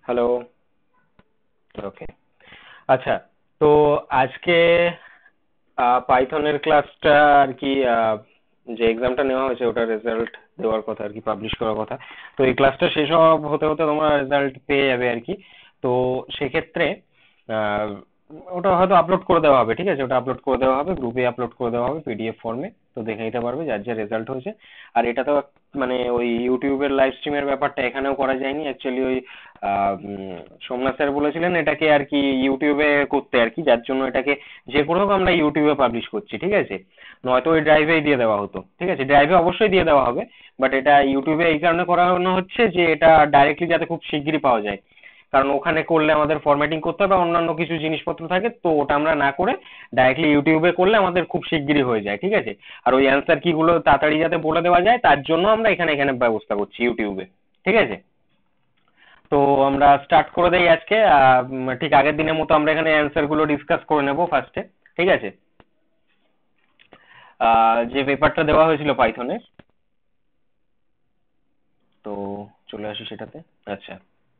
Hello. ওকে, আচ্ছা। তো আজকে পাইথনের ক্লাসটা আর কি, যে এক্সামটা নেওয়া হয়েছে ওটার রেজাল্ট দেওয়ার কথা আর কি, পাবলিশ করার কথা। তো এই ক্লাসটা শেষ হতে হতে তোমরা রেজাল্ট পেয়ে যাবে আর কি। তো সেক্ষেত্রে আহ, ওটা হয়তো আপলোড করে দেওয়া হবে, ঠিক আছে? ওটা আপলোড করে দেওয়া হবে, গ্রুপে আপলোড করে দেওয়া হবে পিডিএফ ফর্মে। তো দেখে নিতে পারবে যার যা রেজাল্ট হয়েছে। আর এটা তো মানে ওই ইউটিউবের লাইভ স্ট্রিমের ব্যাপারটা এখানেও করা যায়নি অ্যাকচুয়ালি। ওই সোমনাথ স্যার বলেছিলেন এটাকে আর কি ইউটিউবে করতে আর কি, যার জন্য এটাকে যে করে হোক আমরা ইউটিউবে পাবলিশ করছি, ঠিক আছে? নয়তো ওই ড্রাইভেই দিয়ে দেওয়া হতো, ঠিক আছে? ড্রাইভে অবশ্যই দিয়ে দেওয়া হবে, বাট এটা ইউটিউবে এই কারণে করানো হচ্ছে যে এটা ডাইরেক্টলি যাতে খুব শিগগিরই পাওয়া যায়। কারণ ওখানে করলে আমাদের ফরম্যাটিং করতে হবে, অন্যান্য কিছু জিনিসপত্র থাকে, তো ওটা আমরা না করে ডাইরেক্টলি ইউটিউবে করলে আমাদের খুব শিগগিরই হয়ে যায়, ঠিক আছে? আর ওই অ্যান্সার কিগুলো তাড়াতাড়ি যাতে বলে দেওয়া যায় তার জন্য আমরা এখানে এখানে ব্যবস্থা করছি ইউটিউবে, ঠিক আছে? তো আমরা স্টার্ট করে দেই আজকে। ঠিক আগের দিনের মতো আমরা এখানে অ্যান্সার গুলো ডিসকাস করে নেব ফার্স্টে, ঠিক আছে? যে পেপারটা দেওয়া হয়েছিল পাইথনের, তো চলে আসি সেটাতে। আচ্ছা,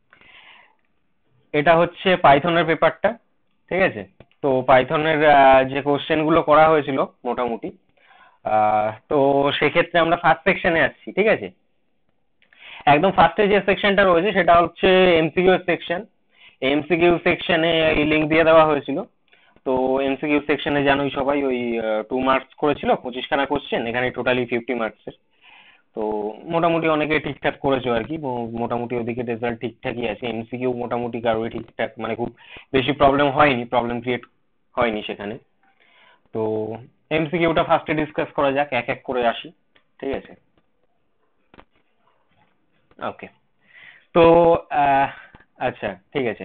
এটা হচ্ছে পাইথনের পেপারটা, ঠিক আছে? তো পাইথনের যে কোশ্চেন গুলো করা হয়েছিল মোটামুটি, তো সেক্ষেত্রে আমরা ফার্স্ট সেকশনে আসছি, ঠিক আছে? একদম ফার্স্টে যে সেকশনটা রয়েছে সেটা হচ্ছে এমসিকিউ সেকশন। এমসিকিউ সেকশনে এই লিঙ্ক দিয়ে দেওয়া হয়েছিল। তো এমসিকিউ সেকশনে জানোই সবাই ওই 2 মার্কস করেছিল, 25খানা কোশ্চেন, এখানে টোটালি 50 মার্কসের। তো মোটামুটি অনেকে ঠিকঠাক করেছো আর কি, মোটামুটি ওদিকে রেজাল্ট ঠিকঠাকই আছে। এমসিকিউ মোটামুটি কারোই ঠিকঠাক মানে খুব বেশি প্রবলেম হয়নি, প্রবলেম ক্রিয়েট হয়নি সেখানে। তো এমসিকিউটা ফার্স্টে ডিসকাস করা যাক, এক এক করে আসি, ঠিক আছে? ওকে। তো আহ, আচ্ছা, ঠিক আছে।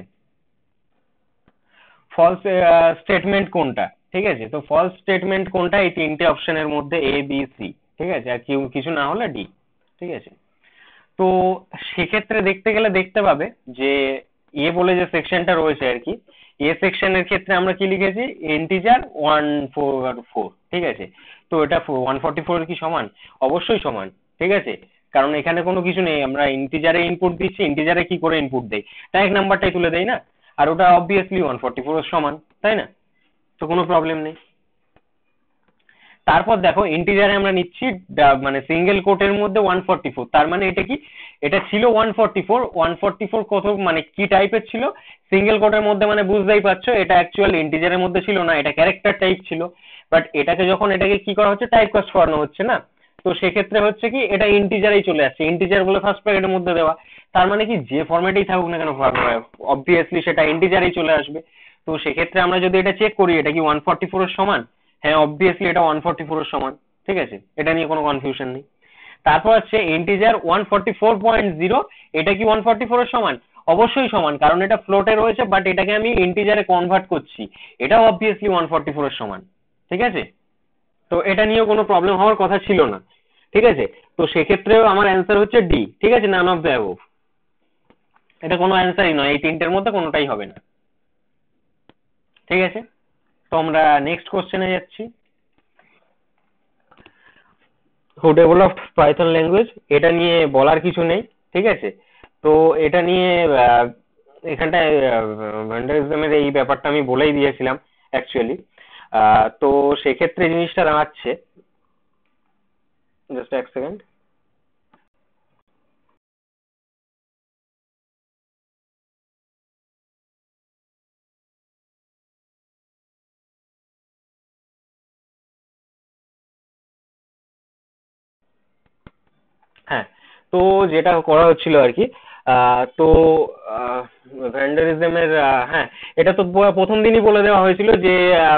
ফলস স্টেটমেন্ট কোনটা, ঠিক আছে? তো ফলস স্টেটমেন্ট কোনটা, এই তিনটে অপশনের মধ্যে এ বি সি, ঠিক আছে? আর কিছু না হলে ডি, ঠিক আছে? তো সেক্ষেত্রে দেখতে গেলে দেখতে পাবে যে এ বলে যে সেকশনটা রয়েছে আর কি, এ সেকশনের ক্ষেত্রে আমরা কি লিখেছি, ইন্টিজার 144, ঠিক আছে? তো এটা 144 কি সমান? অবশ্যই সমান, ঠিক আছে? কারণ এখানে কোনো কিছু নেই, আমরা ইন্টিজারে ইনপুট দিচ্ছি, ইন্টিজারে কি করে ইনপুট দেই, তাই এক নাম্বারটাই তুলে দেই না? আর ওটা অবভিয়াসলি 144 এর সমান, তাই না? তো কোনো প্রবলেম নেই। তারপর দেখো ইন্টিজারে আমরা নিচ্ছি মানে সিঙ্গেল কোটের মধ্যে 144, তার মানে এটা কি, এটা ছিল 144। 144 কত মানে কি টাইপের ছিল, সিঙ্গেল কোটের মধ্যে, মানে বুঝতেই পারছো এটা অ্যাকচুয়াল ইন্টিজারের মধ্যে ছিল না, এটা ক্যারেক্টার টাইপ ছিল। বাট এটাকে যখন এটাকে কি করা হচ্ছে, টাইপ কাস্ট করানো হচ্ছে না, তো সেক্ষেত্রে হচ্ছে কি এটা ইন্টিজারেই চলে আসছে, ইন্টিজার বলে ফার্স্ট ব্র্যাকেটের মধ্যে দেওয়া। তার মানে কি যে ফরম্যাটেই থাকুক না কেন অবভিয়াসলি সেটা ইন্টিজারেই চলে আসবে। তো সেক্ষেত্রে আমরা যদি এটা চেক করি এটা কি 144 এর সমান, হ্যাঁ অবভিয়াসলি এটা 144 এর সমান, ঠিক আছে? এটা নিয়ে কোনো কনফিউশন নেই। তারপর হচ্ছে ইন্টিজার 144.0, এটা কি 144 এর সমান? অবশ্যই সমান, কারণ এটা ফ্লোটে রয়েছে, বাট এটাকে আমি ইন্টিজারে কনভার্ট করছি, এটাও অবভিয়াসলি 144 এর সমান, ঠিক আছে? তো এটা নিয়েও কোনো প্রবলেম হওয়ার কথা ছিল না, ঠিক আছে? তো সেক্ষেত্রেও আমার অ্যান্সার হচ্ছে ডি, ঠিক আছে? নান অফ দ্য অ্যাবভ, এটা কোনো অ্যান্সারই নয়, এই তিনটের মধ্যে কোনোটাই হবে না, ঠিক আছে? তো আমরা নেক্সট কোশ্চেনে যাচ্ছি। হু ডেভেলপড পাইথন ল্যাঙ্গুয়েজ, এটা নিয়ে বলার কিছু নেই, ঠিক আছে? তো এটা নিয়ে এখানটায় ভ্যান্ডালিজমের এই ব্যাপারটা আমি বলেই দিয়েছিলাম অ্যাকচুয়ালি। তো সেক্ষেত্রে জিনিসটা দাঁড়াচ্ছে, জাস্ট এক সেকেন্ড। হ্যাঁ, তো যেটা করা হচ্ছিল আর কি, তো ভ্যান্ডালিজমের, হ্যাঁ, এটা তো প্রথম দিনই বলে দেওয়া হয়েছিল যে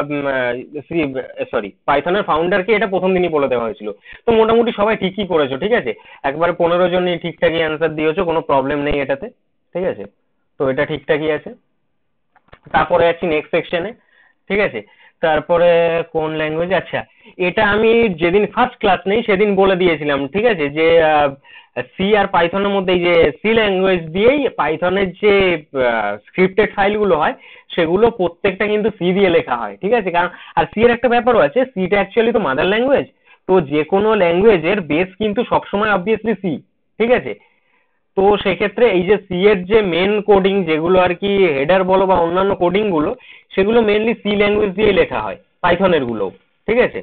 সরি, পাইথনের ফাউন্ডারকে এটা প্রথম দিনই বলে দেওয়া হয়েছিল। তো মোটামুটি সবাই ঠিকই করেছো, ঠিক আছে? একবারে 15 জনই ঠিকঠাকই অ্যান্সার দিয়েছো, কোনো প্রবলেম নেই এটাতে, ঠিক আছে? তো এটা ঠিকঠাকই আছে। তারপরে যাচ্ছি নেক্সট সেকশনে, ঠিক আছে? তারপরে কোন ল্যাঙ্গুয়েজ, আচ্ছা, এটা আমি যেদিন ফার্স্ট ক্লাস নেই সেদিন বলে দিয়েছিলাম, ঠিক আছে? যে সি আর পাইথনের মধ্যে এই যে সি ল্যাঙ্গুয়েজ দিয়েই পাইথনের যে স্ক্রিপ্টেড ফাইলগুলো হয় সেগুলো প্রত্যেকটা কিন্তু সি দিয়ে লেখা হয়, ঠিক আছে? কারণ আর সি এর একটা ব্যাপারও আছে, সিটা অ্যাকচুয়ালি তো মাদার ল্যাঙ্গুয়েজ। তো যে কোনো ল্যাঙ্গুয়েজের বেস কিন্তু সবসময় অবভিয়াসলি সি, ঠিক আছে? তো সেক্ষেত্রে এই যে সি এর যে মেন কোডিং যেগুলো আর কি হেডার বলো বা অন্যান্য কোডিং গুলো, সেগুলো মেনলি সি ল্যাঙ্গুয়েজ দিয়ে লেখা হয়, পাইথনের গুলো, ঠিক আছে।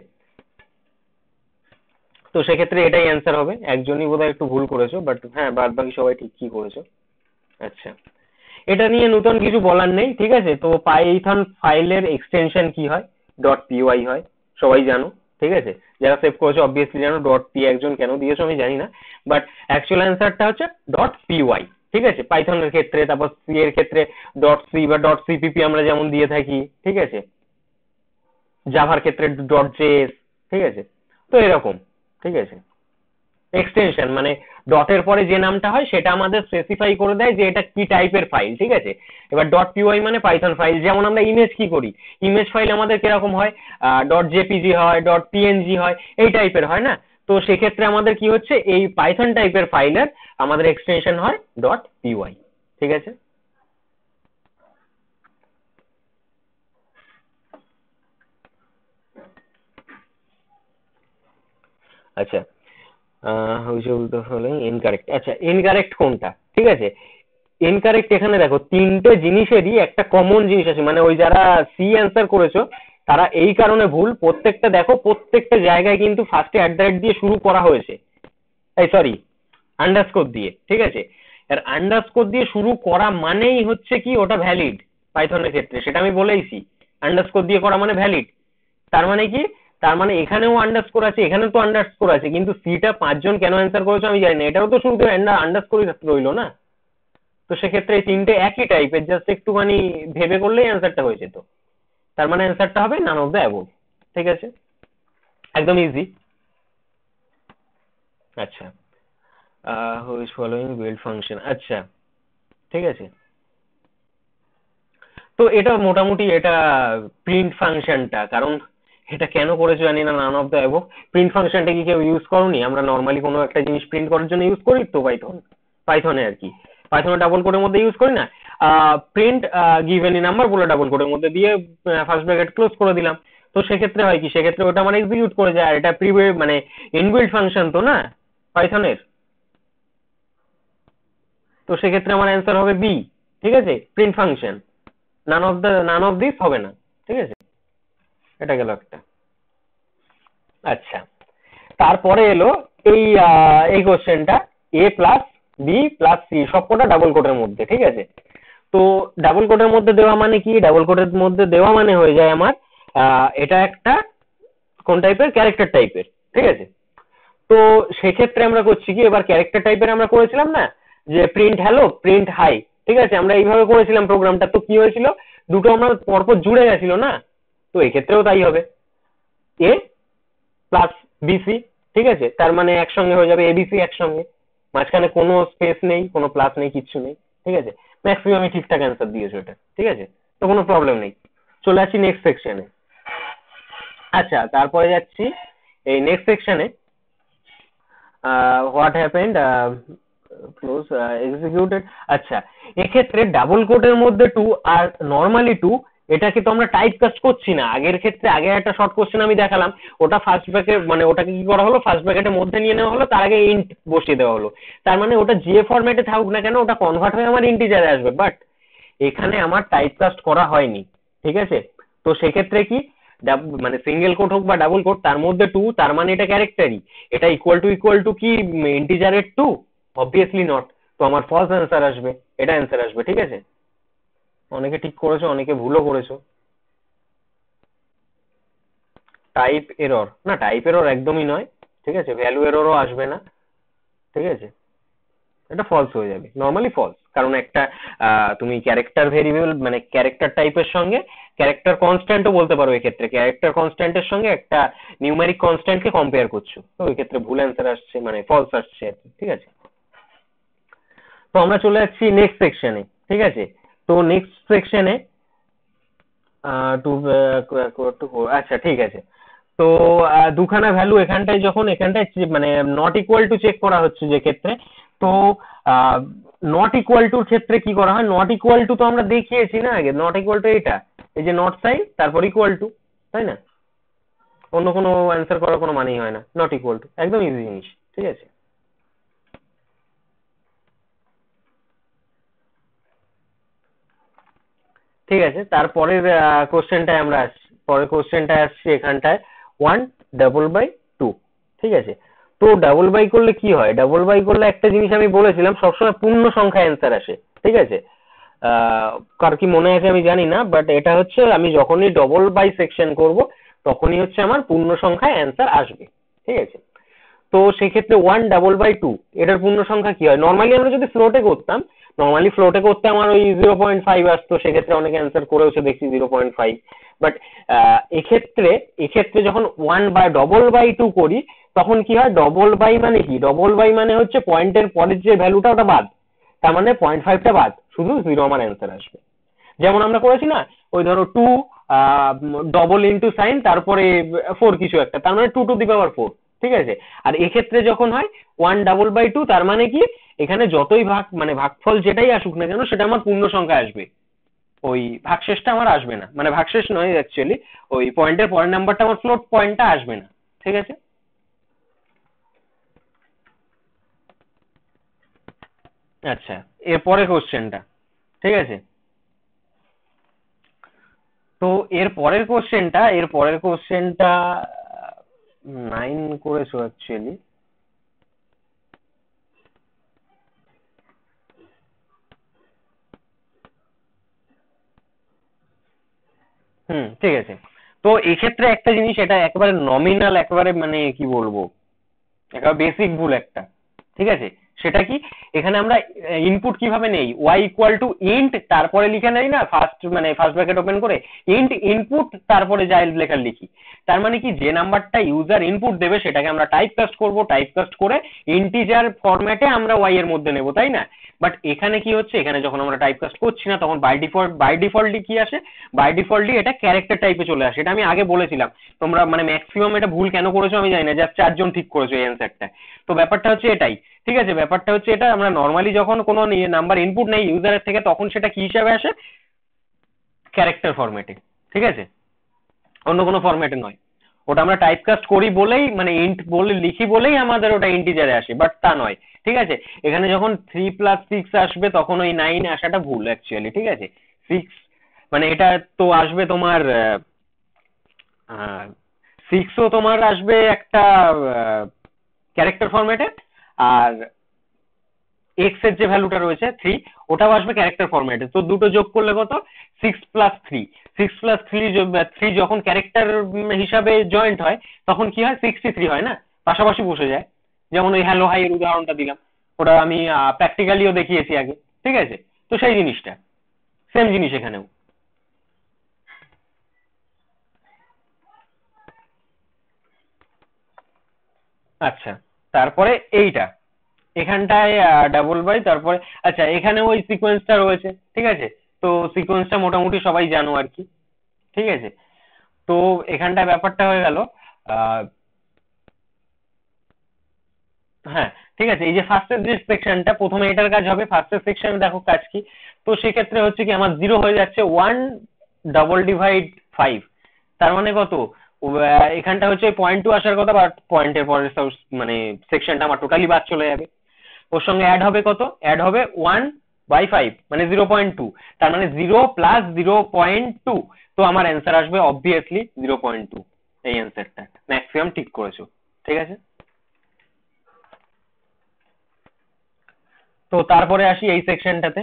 তো সেক্ষেত্রে এটাই অ্যান্সার হবে। একজনই বোধহয় একটু ভুল করেছো, বাট হ্যাঁ বাদ বাকি সবাই ঠিক কি করেছো। আচ্ছা, এটা নিয়ে নতুন কিছু বলার নেই, ঠিক আছে। তো পাইথন ফাইলের এক্সটেনশন কি হয়? ডট পিওয়াই হয়, সবাই জানো, ঠিক আছে। যারা সেভ করেছো অবভিয়াসলি জানো। ডট পি একজন কেন দিয়েছো আমি জানি না, বাট অ্যাকচুয়াল অ্যান্সারটা হচ্ছে ডট পিওয়াই, ঠিক আছে। পাইথনের ক্ষেত্রে, তারপর সি এর ক্ষেত্রে ডট সি বা ডট সিপিপি আমরা যেমন দিয়ে থাকি, ঠিক আছে। জাভার ক্ষেত্রে ডট জেএস, ঠিক আছে। তো এরকম, ঠিক আছে। এক্সটেনশন মানে ডটের পরে যে নামটা হয় সেটা আমাদের স্পেসিফাই করে দেয় যে এটা কি টাইপের ফাইল, ঠিক আছে। এবার ডট পিওয়াই মানে পাইথন ফাইল। যেমন আমরা ইমেজ কি করি, ইমেজ ফাইল আমাদের কিরকম হয়, ডট জেপিজি হয়, ডট পিএনজি হয়, এই টাইপের হয় না। তো সেক্ষেত্রে আমাদের কি হচ্ছে, এই পাইথন টাইপের ফাইলের আমাদের এক্সটেনশন হয় ডট পিওয়াই, ঠিক আছে। আচ্ছা, ইনকারেক্ট। আচ্ছা, ইনকারেক্ট কোনটা, ঠিক আছে। ইনকারেক্ট এখানে দেখো তিনটে জিনিসেরই একটা কমন জিনিস আছে, মানে ওই যারা সি অ্যান্সার করেছো তারা এই কারণে ভুল। প্রত্যেকটা দেখো, প্রত্যেকটা জায়গায় কিন্তু ফার্স্টে @@ দিয়ে শুরু করা হয়েছে, এই সরি আন্ডারস্কোর দিয়ে, ঠিক আছে। আর আন্ডারস্কোর দিয়ে শুরু করা মানেই হচ্ছে কি ওটা ভ্যালিড পাইথনের ক্ষেত্রে, সেটা আমি বলেইছি। আন্ডারস্কোর দিয়ে করা মানে ভ্যালিড। তার মানে কি, তার মানে এখানেও আন্ডারস্কোর আছে, এখানেও তো আন্ডারস্কোর আছে, কিন্তু সিটা 5জন কেন অ্যান্সার করেছো আমি জানি না, এটাও তো শুরুতে আন্ডারস্কোরই রইলো না। তো সেক্ষেত্রে এই তিনটে একই টাইপের, জাস্ট একটুখানি ভেবে করলেই অ্যান্সারটা হয়ে যেত। তার মানে অ্যান্সারটা হবে নান অফ দ্য অ্যাবোভ, ঠিক আছে। একদম ইজি। আচ্ছা, হুইচ ফলোইং বিল্ড ফাংশন, আচ্ছা, ঠিক আছে। তো এটা মোটামুটি এটা প্রিন্ট ফাংশনটা, কারণ এটা কেন করেছো জানি না none of the above. Print ফাংশনটা কি কেউ ইউজ করোনি? আমরা নর্মালি কোনো একটা জিনিস প্রিন্ট করার জন্য ইউজ করি তো পাইথনে আর কি। পাইথনে ডাবল কোডের মধ্যে ইউজ করি না, প্রিন্ট গিভ এনি নাম্বার বলে ডাবল কোডের মধ্যে দিয়ে ফার্স্ট ব্র্যাকেট ক্লোজ করে দিলাম। তো সেক্ষেত্রে হয় কি, সেক্ষেত্রে ওটা মানে এক্সিকিউট করে যায়, আর এটা মানে ইনবিল্ট ফাংশন তো না পাইথনের। তো সেক্ষেত্রে আমার অ্যান্সার হবে বি, ঠিক আছে, print function. None of this হবে না, ঠিক আছে। এটা গেল একটা। আচ্ছা, তারপরে এলো এই এই কোশ্চেনটা, A plus B plus C সবকটা ডাবল কোটের মধ্যে, ঠিক আছে। তো ডাবল কোটের মধ্যে দেওয়া মানে কি, ডাবল কোটের মধ্যে দেওয়া মানে হয়ে যায় আমার এটা একটা কোন টাইপের, ক্যারেক্টার টাইপের, ঠিক আছে। তো সেক্ষেত্রে আমরা করছি কি, এবার ক্যারেক্টার টাইপের আমরা করেছিলাম না যে প্রিন্ট হ্যালো প্রিন্ট হাই, ঠিক আছে, আমরা এইভাবে করেছিলাম প্রোগ্রামটা। তো কি হয়েছিল, দুটো আমরা পরপর জুড়ে গেছিল না, তো এক্ষেত্রেও তাই হবে, এ প্লাস বিসি, ঠিক আছে। তার মানে একসঙ্গে হয়ে যাবে এবিসি একসঙ্গে, মাঝখানে কোনো স্পেস নেই, কোনো প্লাস নেই, কিচ্ছু নেই, ঠিক আছে। ম্যাক্সিমামই ঠিকঠাক অ্যান্সার দিয়েছো এটা, ঠিক আছে। তো কোনো প্রবলেম নেই। চলে আসছি নেক্সট সেকশনে। আচ্ছা, তারপরে যাচ্ছি এই নেক্সট সেকশনে, হোয়াট হ্যাপেন্ড ক্লোজ এক্সিকিউটেড। আচ্ছা, এক্ষেত্রে ডাবল কোটের মধ্যে টু আর নর্মালি টু, এটাকে তো আমরা টাইপ কাস্ট করছি না। আগের ক্ষেত্রে আগে একটা শর্ট কোশ্চেন আমি দেখালাম, ওটা ফার্স্ট ব্র্যাকেট মানে ওটাকে কি করা হলো, ফার্স্ট ব্র্যাকেটের মধ্যে নিয়ে নেওয়া হলো, তার আগে ইন্ট বসিয়ে দেওয়া হলো। তার মানে ওটা যে ফরম্যাটে থাকুক না কেন ওটা কনভার্ট হয়ে আমার ইন্টিজারে আসবে, বাট এখানে আমার টাইপ কাস্ট করা হয়নি, ঠিক আছে। তো সেক্ষেত্রে কি, মানে সিঙ্গেল কোট হোক বা ডাবল কোট, তার মধ্যে টু, তার মানে এটা ক্যারেক্টারই। এটা ইকুয়াল টু কি ইন্টিজারের টু? Obviously not. তো আমার ফলস অ্যান্সার আসবে, এটা অ্যান্সার আসবে, ঠিক আছে। অনেকে ঠিক করেছো, অনেকে ভুলও করেছো। টাইপ এরর না, টাইপ এরর একদমই নয়, ঠিক আছে। ভ্যালু এররও আসবে না, ঠিক আছে। এটা ফলস হয়ে যাবে, নর্মালি ফলস, কারণ একটা তুমি ক্যারেক্টার ভেরিয়েবল মানে ক্যারেক্টার টাইপের সঙ্গে ক্যারেক্টার কনস্ট্যান্টও বলতে পারো, এক্ষেত্রে ক্যারেক্টার কনস্ট্যান্টের সঙ্গে একটা নিউমেরিক কনস্ট্যান্টকে কম্পেয়ার করছো, তো ওই ক্ষেত্রে ভুল অ্যান্সার আসছে, মানে ফলস আসছে আর কি, ঠিক আছে। তো আমরা চলে যাচ্ছি নেক্সট সেকশনে, ঠিক আছে। তো নেক্সট সেকশনে টু আচ্ছা, ঠিক আছে। তো দুখানা ভ্যালু এখানটায় যখন এখানটায় মানে নট ইকুয়াল টু চেক করা হচ্ছে যে ক্ষেত্রে, তো নট ইকুয়াল টুর ক্ষেত্রে কি করা হয়, নট ইকুয়াল টু তো আমরা দেখিয়েছি না আগে, নট ইকুয়াল টু এটা, এই যে নট সাইন তারপর ইকুয়াল টু, তাই না। অন্য কোনো অ্যান্সার করার কোনো মানেই হয় না, নট ইকুয়াল টু একদম ইজি জিনিস, ঠিক আছে। ঠিক আছে, তারপরের কোশ্চেনটায় আমরা আসছি, পরের কোশ্চেনটায় আসছি এখানটায় 1/2, ঠিক আছে। তো ডাবল বাই করলে কি হয়, ডাবল বাই করলে একটা জিনিস আমি বলেছিলাম সবসময় পূর্ণ সংখ্যা অ্যান্সার আসে, ঠিক আছে। কার কি মনে আছে আমি জানি না, বাট এটা হচ্ছে আমি যখনই ডবল বাই সেকশন করব তখনই হচ্ছে আমার পূর্ণ সংখ্যায় অ্যান্সার আসবে, ঠিক আছে। তো সেক্ষেত্রে 1/2 এটার পূর্ণ সংখ্যা কি হয়, নর্মালি আমরা যদি ফ্লোটে করতাম, নর্মালি ফ্লোটে করতে আমার ওই 0.5 আসতো, সেক্ষেত্রে অনেকে অ্যান্সার করেওছে দেখছি 0.5। বাট এক্ষেত্রে এক্ষেত্রে যখন 1/2 করি তখন কি হয়, ডবল বাই মানে কি, ডবল বাই মানে হচ্ছে পয়েন্টের পরের যে ভ্যালুটা ওটা বাদ, তার মানে 0.5টা বাদ, শুধু 0 আমার অ্যান্সার আসবে। যেমন আমরা করেছি না, ওই ধরো 2 ডবল ইন্টু সাইন তারপরে 4 কিছু একটা, তার মানে 2^4, ঠিক আছে। আর এক্ষেত্রে যখন হয় 1/2, তার মানে কি, এখানে যতই ভাগ মানে ভাগফল যেটাই আসুক না কেন সেটা আমার পূর্ণ সংখ্যা আসবে, ওই ভাগশেষটা আমার আসবে না, মানে ভাগশেষ নয় অ্যাকচুয়ালি, ওই পয়েন্টের পরের নাম্বারটা আমার ফ্লোট পয়েন্টটা আসবে না, ঠিক আছে। আচ্ছা, এরপরে কোশ্চেনটা, ঠিক আছে। তো এর পরের কোশ্চেনটা 9 করেছো অ্যাকচুয়ালি। ঠিক আছে। তো এক্ষেত্রে একটা জিনিস, এটা একেবারে নমিনাল, একেবারে মানে কি বলবো, একেবারে বেসিক ভুল একটা, ঠিক আছে। সেটা কি, এখানে আমরা ইনপুট কিভাবে নেই, y=int তারপরে লিখে নেই না, ফার্স্ট ব্র্যাকেট ওপেন করে ইন্ট ইনপুট তারপরে যা লেখার লিখি। তার মানে কি, যে নাম্বারটা ইউজার ইনপুট দেবে সেটাকে আমরা টাইপকাস্ট করব, টাইপকাস্ট করে ইন্টিজার ফরম্যাটে আমরা y এর মধ্যে নেব, তাই না। বাট এখানে কি হচ্ছে, এখানে যখন আমরা টাইপকাস্ট করছি না তখন বাই ডিফল্টলি কি আসে, বাই ডিফল্টলি এটা ক্যারেক্টার টাইপে চলে আসে। এটা আমি আগে বলেছিলাম, তোমরা মানে ম্যাক্সিমাম এটা ভুল কেন করেছো আমি জানি না, জাস্ট 4 জন ঠিক করেছো এই অ্যান্সারটা। তো ব্যাপারটা হচ্ছে এটাই, ঠিক আছে। ব্যাপারটা হচ্ছে এটা, আমরা নর্মালি যখন কোনো নাম্বার ইনপুট নেই ইউজারের থেকে তখন সেটা কি হিসাবে আসে, ক্যারেক্টার ফরম্যাটে, ঠিক আছে, অন্য কোনো ফরম্যাটে নয়। ওটা আমরা টাইপকাস্ট করি বলেই, মানে ইন্ট বলে লিখি বলেই আমাদের ওটা ইন্টিজারে আসে, বাট তা নয়, ঠিক আছে। এখানে যখন 3+6 আসবে তখন ওই 9 আসাটা ভুল অ্যাকচুয়ালি, ঠিক আছে। 6 মানে এটা তো আসবে তোমার 6ও তোমার আসবে একটা ক্যারেক্টার ফরম্যাটে, আর এক্স এর যে ভ্যালুটা রয়েছে 3, ওটাও আসবে ক্যারেক্টার ফরম্যাটে। তো দুটো যোগ করলে কত, 6+3। 6+3 যখন ক্যারেক্টার হিসাবে জয়েন্ট হয় তখন কি হয়, 63 হয় না, পাশাপাশি বসে যায়। যেমন ওই হ্যালো হাই এর উদাহরণটা দিলাম, ওটা আমি প্র্যাকটিক্যালিও দেখিয়েছি আগে, ঠিক আছে। তো সেই জিনিসটা, সেম জিনিস এখানেও। আচ্ছা, তারপরে এইটা এখানটায় ডাবল বাই, তারপরে আচ্ছা এখানে ওই সিকোয়েন্সটা রয়েছে, ঠিক আছে। তো সিকোয়েন্সটা মোটামুটি সবাই জানো আর কি, ঠিক আছে। তো এখানটায় ব্যাপারটা হয়ে গেল, আহ হ্যাঁ, ঠিক আছে। এই যে ফার্স্টের যে সেকশনটা, প্রথমে এটার কাজ হবে, ফার্স্টের সেকশনে দেখো কাজ কি। তো সেক্ষেত্রে হচ্ছে কি, আমার 0 হয়ে যাচ্ছে 1/5, তার মানে কত, এখানটা হচ্ছে 0.2 আসার কথা, বাট পয়েন্টের পরের মানে সেকশনটা আমার টোটালি বাদ চলে যাবে। ওর সঙ্গে অ্যাড হবে কত, অ্যাড হবে 1/5 মানে 0.2, তার মানে 0 প্লাস 0.2। তো আমার অ্যান্সার আসবে অবভিয়াসলি 0.2, এই অ্যান্সারটা ম্যাক্সিমাম ঠিক করেছো, ঠিক আছে। তো তারপরে আসি এই সেকশনটাতে,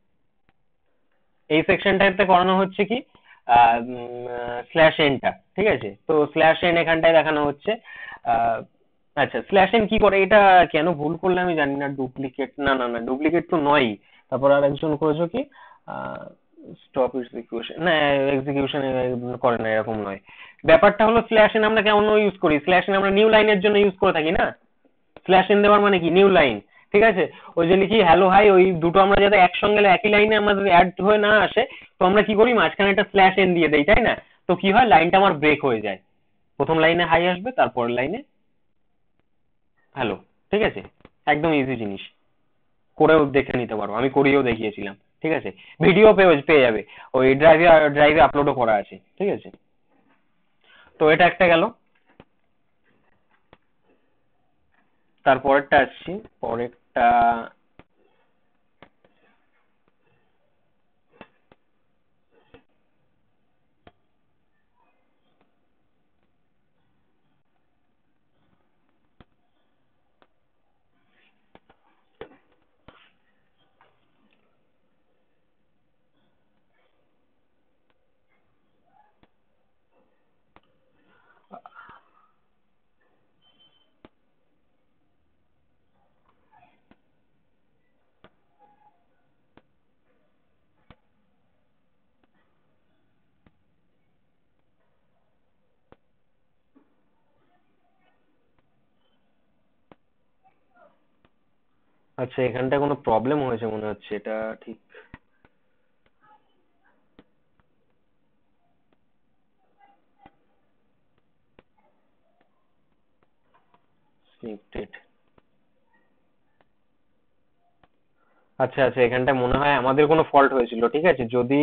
এই সেকশনটাতে করানো হচ্ছে কি, স্ল্যাশ এনটা, ঠিক আছে। তো স্ল্যাশ এন এখানটায় দেখানো হচ্ছে। আহ, আচ্ছা, স্ল্যাশ এন কি করে, এটা কেন ভুল করলে আমি জানি না, ডুপ্লিকেট, না না না ডুপ্লিকেট তো নয়ই। তারপর আর একজন করেছো কি, স্টপ এক্সিকিউশন, না এক্সিকিউশন করে না, এরকম নয়। ব্যাপারটা হলো, স্ল্যাশ এন আমরা কেমন ইউজ করি, স্ল্যাশ এন আমরা নিউ লাইনের জন্য ইউজ করে থাকি না। স্ল্যাশ এন দেওয়ার মানে কি, নিউ লাইন, ঠিক আছে। ওই যে লিখি হ্যালো হাই, ওই দুটো আমরা যাতে একসঙ্গে একই লাইনে আমাদের অ্যাড হয়ে না আসে, তো আমরা কি করি, মাঝখানে একটা স্ল্যাশ এন দিয়ে দেই, তাই না। তো কি হয়, লাইনটা আমার ব্রেক হয়ে যায়, প্রথম লাইনে হাই আসবে তারপরের লাইনে হ্যালো, ঠিক আছে। একদম ইজি জিনিস, করেও দেখে নিতে পারো, আমি করিয়েও দেখিয়েছিলাম, ঠিক আছে। ভিডিও পেয়ে যাবে, ওই ড্রাইভে আপলোডও করা আছে, ঠিক আছে। তো এটা একটা গেল। তারপরেরটা আসছি, পরেরটা আচ্ছা, এখানটায় কোনো প্রবলেম হয়েছে মনে হচ্ছে, এটা ঠিক। স্নিপেট। আচ্ছা আচ্ছা, এখানটা মনে হয় আমাদের কোনো ফল্ট হয়েছিল, ঠিক আছে। যদি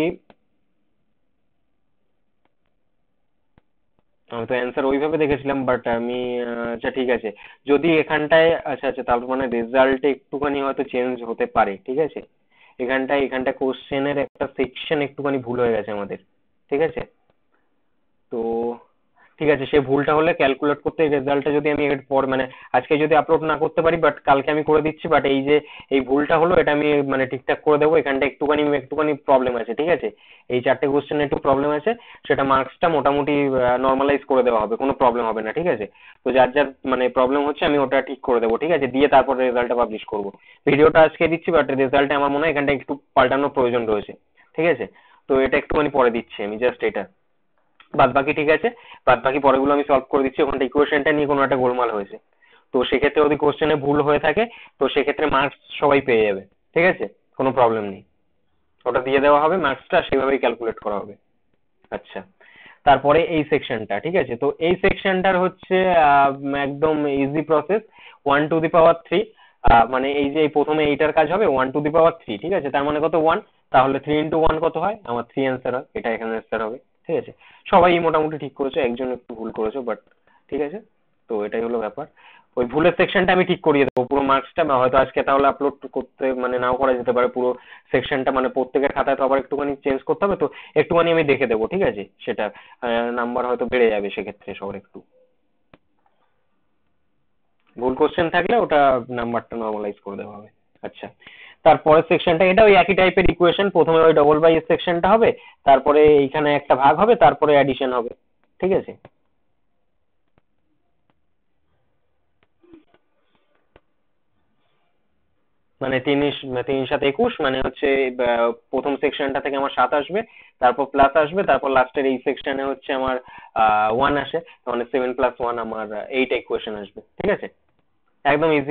আমি তো অ্যান্সার ওইভাবে দেখেছিলাম, বাট আমি আচ্ছা ঠিক আছে, যদি এখানটায় আচ্ছা আচ্ছা, তাহলে মানে রেজাল্টে একটুখানি হয়তো চেঞ্জ হতে পারে, ঠিক আছে। এখানটায় কোশ্চেনের একটা সেকশন একটুখানি ভুল হয়ে গেছে আমাদের, ঠিক আছে। তো ঠিক আছে, সে ভুলটা হলে ক্যালকুলেট করতে রেজাল্টটা যদি আমি এর পর মানে আজকে যদি আপলোড না করতে পারি, বাট কালকে আমি করে দিচ্ছি। বাট এই যে এই ভুলটা হলো, এটা আমি মানে ঠিকঠাক করে দেবো। এখানটা একটুখানি একটুখানি প্রবলেম আছে, ঠিক আছে। এই 4টে কোশ্চেনে একটু প্রবলেম আছে, সেটা মার্কসটা মোটামুটি নর্মালাইজ করে দেওয়া হবে, কোনো প্রবলেম হবে না, ঠিক আছে। তো যার যার মানে প্রবলেম হচ্ছে আমি ওটা ঠিক করে দেবো, ঠিক আছে, দিয়ে তারপর রেজাল্টটা পাবলিশ করবো। ভিডিওটা আজকে দিচ্ছি, বাট রেজাল্টে আমার মনে হয় এখানটা একটু পাল্টানোর প্রয়োজন রয়েছে, ঠিক আছে। তো এটা একটুখানি পরে দিচ্ছি আমি, জাস্ট এটা। বাদ বাকি ঠিক আছে, বাদ বাকি পরেগুলো আমি সলভ করে দিচ্ছি। ওখানটা ইকুয়েশনটা নিয়ে কোনো একটা গোলমাল হয়েছে, তো সেক্ষেত্রে যদি কোশ্চেনে ভুল হয়ে থাকে, তো সেক্ষেত্রে মার্কস সবাই পেয়ে যাবে, ঠিক আছে, কোনো প্রবলেম নেই। ওটা দিয়ে দেওয়া হবে, মার্কসটা সেভাবেই ক্যালকুলেট করা হবে। আচ্ছা, তারপরে এই সেকশনটা, ঠিক আছে। তো এই সেকশনটার হচ্ছে একদম easy process. 1 to the power 3, মানে এই যে এই প্রথমে এইটার কাজ হবে 1 টু দি পাওয়ার 3, ঠিক আছে। তার মানে কত 1, তাহলে 3 × 1 কত হয়, আমার 3 অ্যান্সার হয়, এটা এখানে অ্যান্সার হবে, ঠিক আছে। সবাই মোটামুটি ঠিক করেছো, একজন একটু ভুল করেছো, বাট ঠিক আছে। তো এটাই হলো ব্যাপার। ওই ভুলের সেকশনটা আমি ঠিক করিয়ে দেবো, পুরো মার্কসটা হয়তো আজকে তাহলে আপলোড করতে মানে নাও করা যেতে পারে পুরো সেকশনটা, মানে প্রত্যেকের খাতায় তো আবার একটুখানি চেঞ্জ করতে হবে, তো একটুখানি আমি দেখে দেবো, ঠিক আছে। সেটা নাম্বার হয়তো বেড়ে যাবে সেক্ষেত্রে সবার একটু। ভুল কোশ্চেন থাকলে ওটা নাম্বারটা নর্মালাইজ করে দেওয়া হবে। আচ্ছা, তারপরের সেকশনটা এটা ওই একই টাইপের ইকুয়েশন। প্রথমে ওই ডবল বাই সেকশনটা হবে, তারপরে এইখানে একটা ভাগ হবে, তারপরে অ্যাডিশন হবে, ঠিক আছে। মানে 3 × 7 = 21, মানে হচ্ছে প্রথম সেকশনটা থেকে আমার 7 আসবে, তারপর প্লাস আসবে, তারপর লাস্টের এই সেকশনে হচ্ছে আমার 1 আসে, মানে 7 + 1 আমার 8 ইকুয়েশন আসবে, ঠিক আছে। একদম ইজি।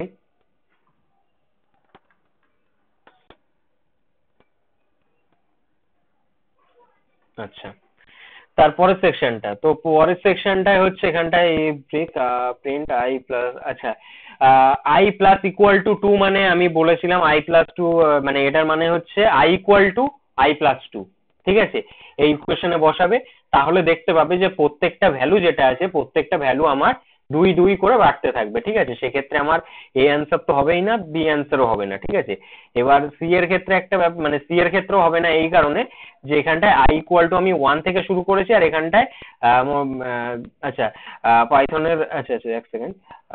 আচ্ছা, তারপরের সেকশনটা, তো পরের সেকশনটায় হচ্ছে এখানটায় ব্রেক প্রিন্ট আই প্লাস, আচ্ছা i+=2, মানে আমি বলেছিলাম i+2, মানে এটার মানে হচ্ছে i=i+2, ঠিক আছে। এই ইকুয়েশনে বসাবে, তাহলে দেখতে পাবে যে প্রত্যেকটা ভ্যালু যেটা আছে, প্রত্যেকটা ভ্যালু আমার 2 2 করে বাড়তে থাকবে, ঠিক আছে। সেক্ষেত্রে আমার এ অ্যান্সার তো হবেই না, বি অ্যান্সারও হবে না, ঠিক আছে। এবার সি এর ক্ষেত্রে একটা মানে সি এর ক্ষেত্রেও হবে না, এই কারণে যে এখানটায় i= আমি 1 থেকে শুরু করেছি, আর এখানটায় আচ্ছা পাইথনের, আচ্ছা আচ্ছা এক সেকেন্ড।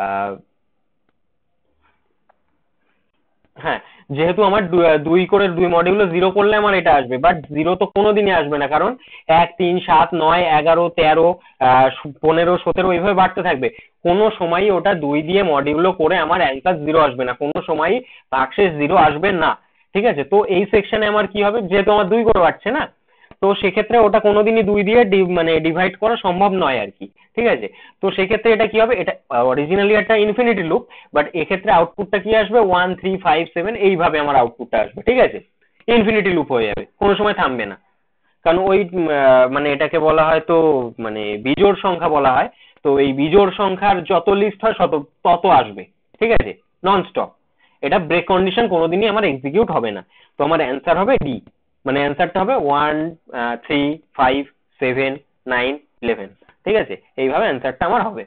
হ্যাঁ, যেহেতু আমার 2 করে 2 মডিউলে 0 করলে আমার এটা আসবে, বাট 0 তো কোনোদিনই আসবে না, কারণ 1 3 7 9 11 13 15 17 এইভাবে বাড়তে থাকবে। কোনো সময়ই ওটা 2 দিয়ে মডিউলো করে আমার অ্যান্সার 0 আসবে না, কোনো সময়ই ভাগশেষ 0 আসবে না, ঠিক আছে। তো এই সেকশনে আমার কি হবে, যেহেতু আমার 2 করে বাড়ছে না, তো সেক্ষেত্রে ওটা কোনোদিনই 2 দিয়ে মানে ডিভাইড করা সম্ভব নয় আর কি, ঠিক আছে। তো সেক্ষেত্রে এটা কি হবে, এটা অরিজিনালি একটা ইনফিনিটি লুপ, বাট এক্ষেত্রে আউটপুটটা কি আসবে 1 3 5 7, এইভাবে আমার আউটপুটটা আসবে, ঠিক আছে। ইনফিনিটি লুপ হয়ে যাবে, কোনো সময় থামবে না, কারণ ওই মানে এটাকে বলা হয় তো, মানে বিজোড় সংখ্যা বলা হয়। তো এই বিজোড় সংখ্যার যত লিস্ট হয় তত আসবে, ঠিক আছে, নন স্টপ। এটা ব্রেক কন্ডিশন কোনোদিনই আমার এক্সিকিউট হবে না। তো আমার অ্যান্সার হবে ডি, মানে অ্যান্সারটা হবে 1 3 5 7 9 11, ঠিক আছে। এইভাবে অ্যান্সারটা আমার হবে।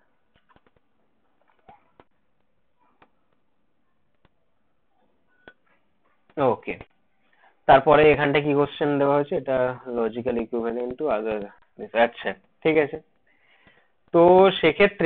ওকে, তারপরে এখানটা কি কোশ্চেন দেওয়া হয়েছে, এটা লজিক্যাল ইকুইভ্যালেন্ট টু আদার, আচ্ছা ঠিক আছে। তো সেক্ষেত্রে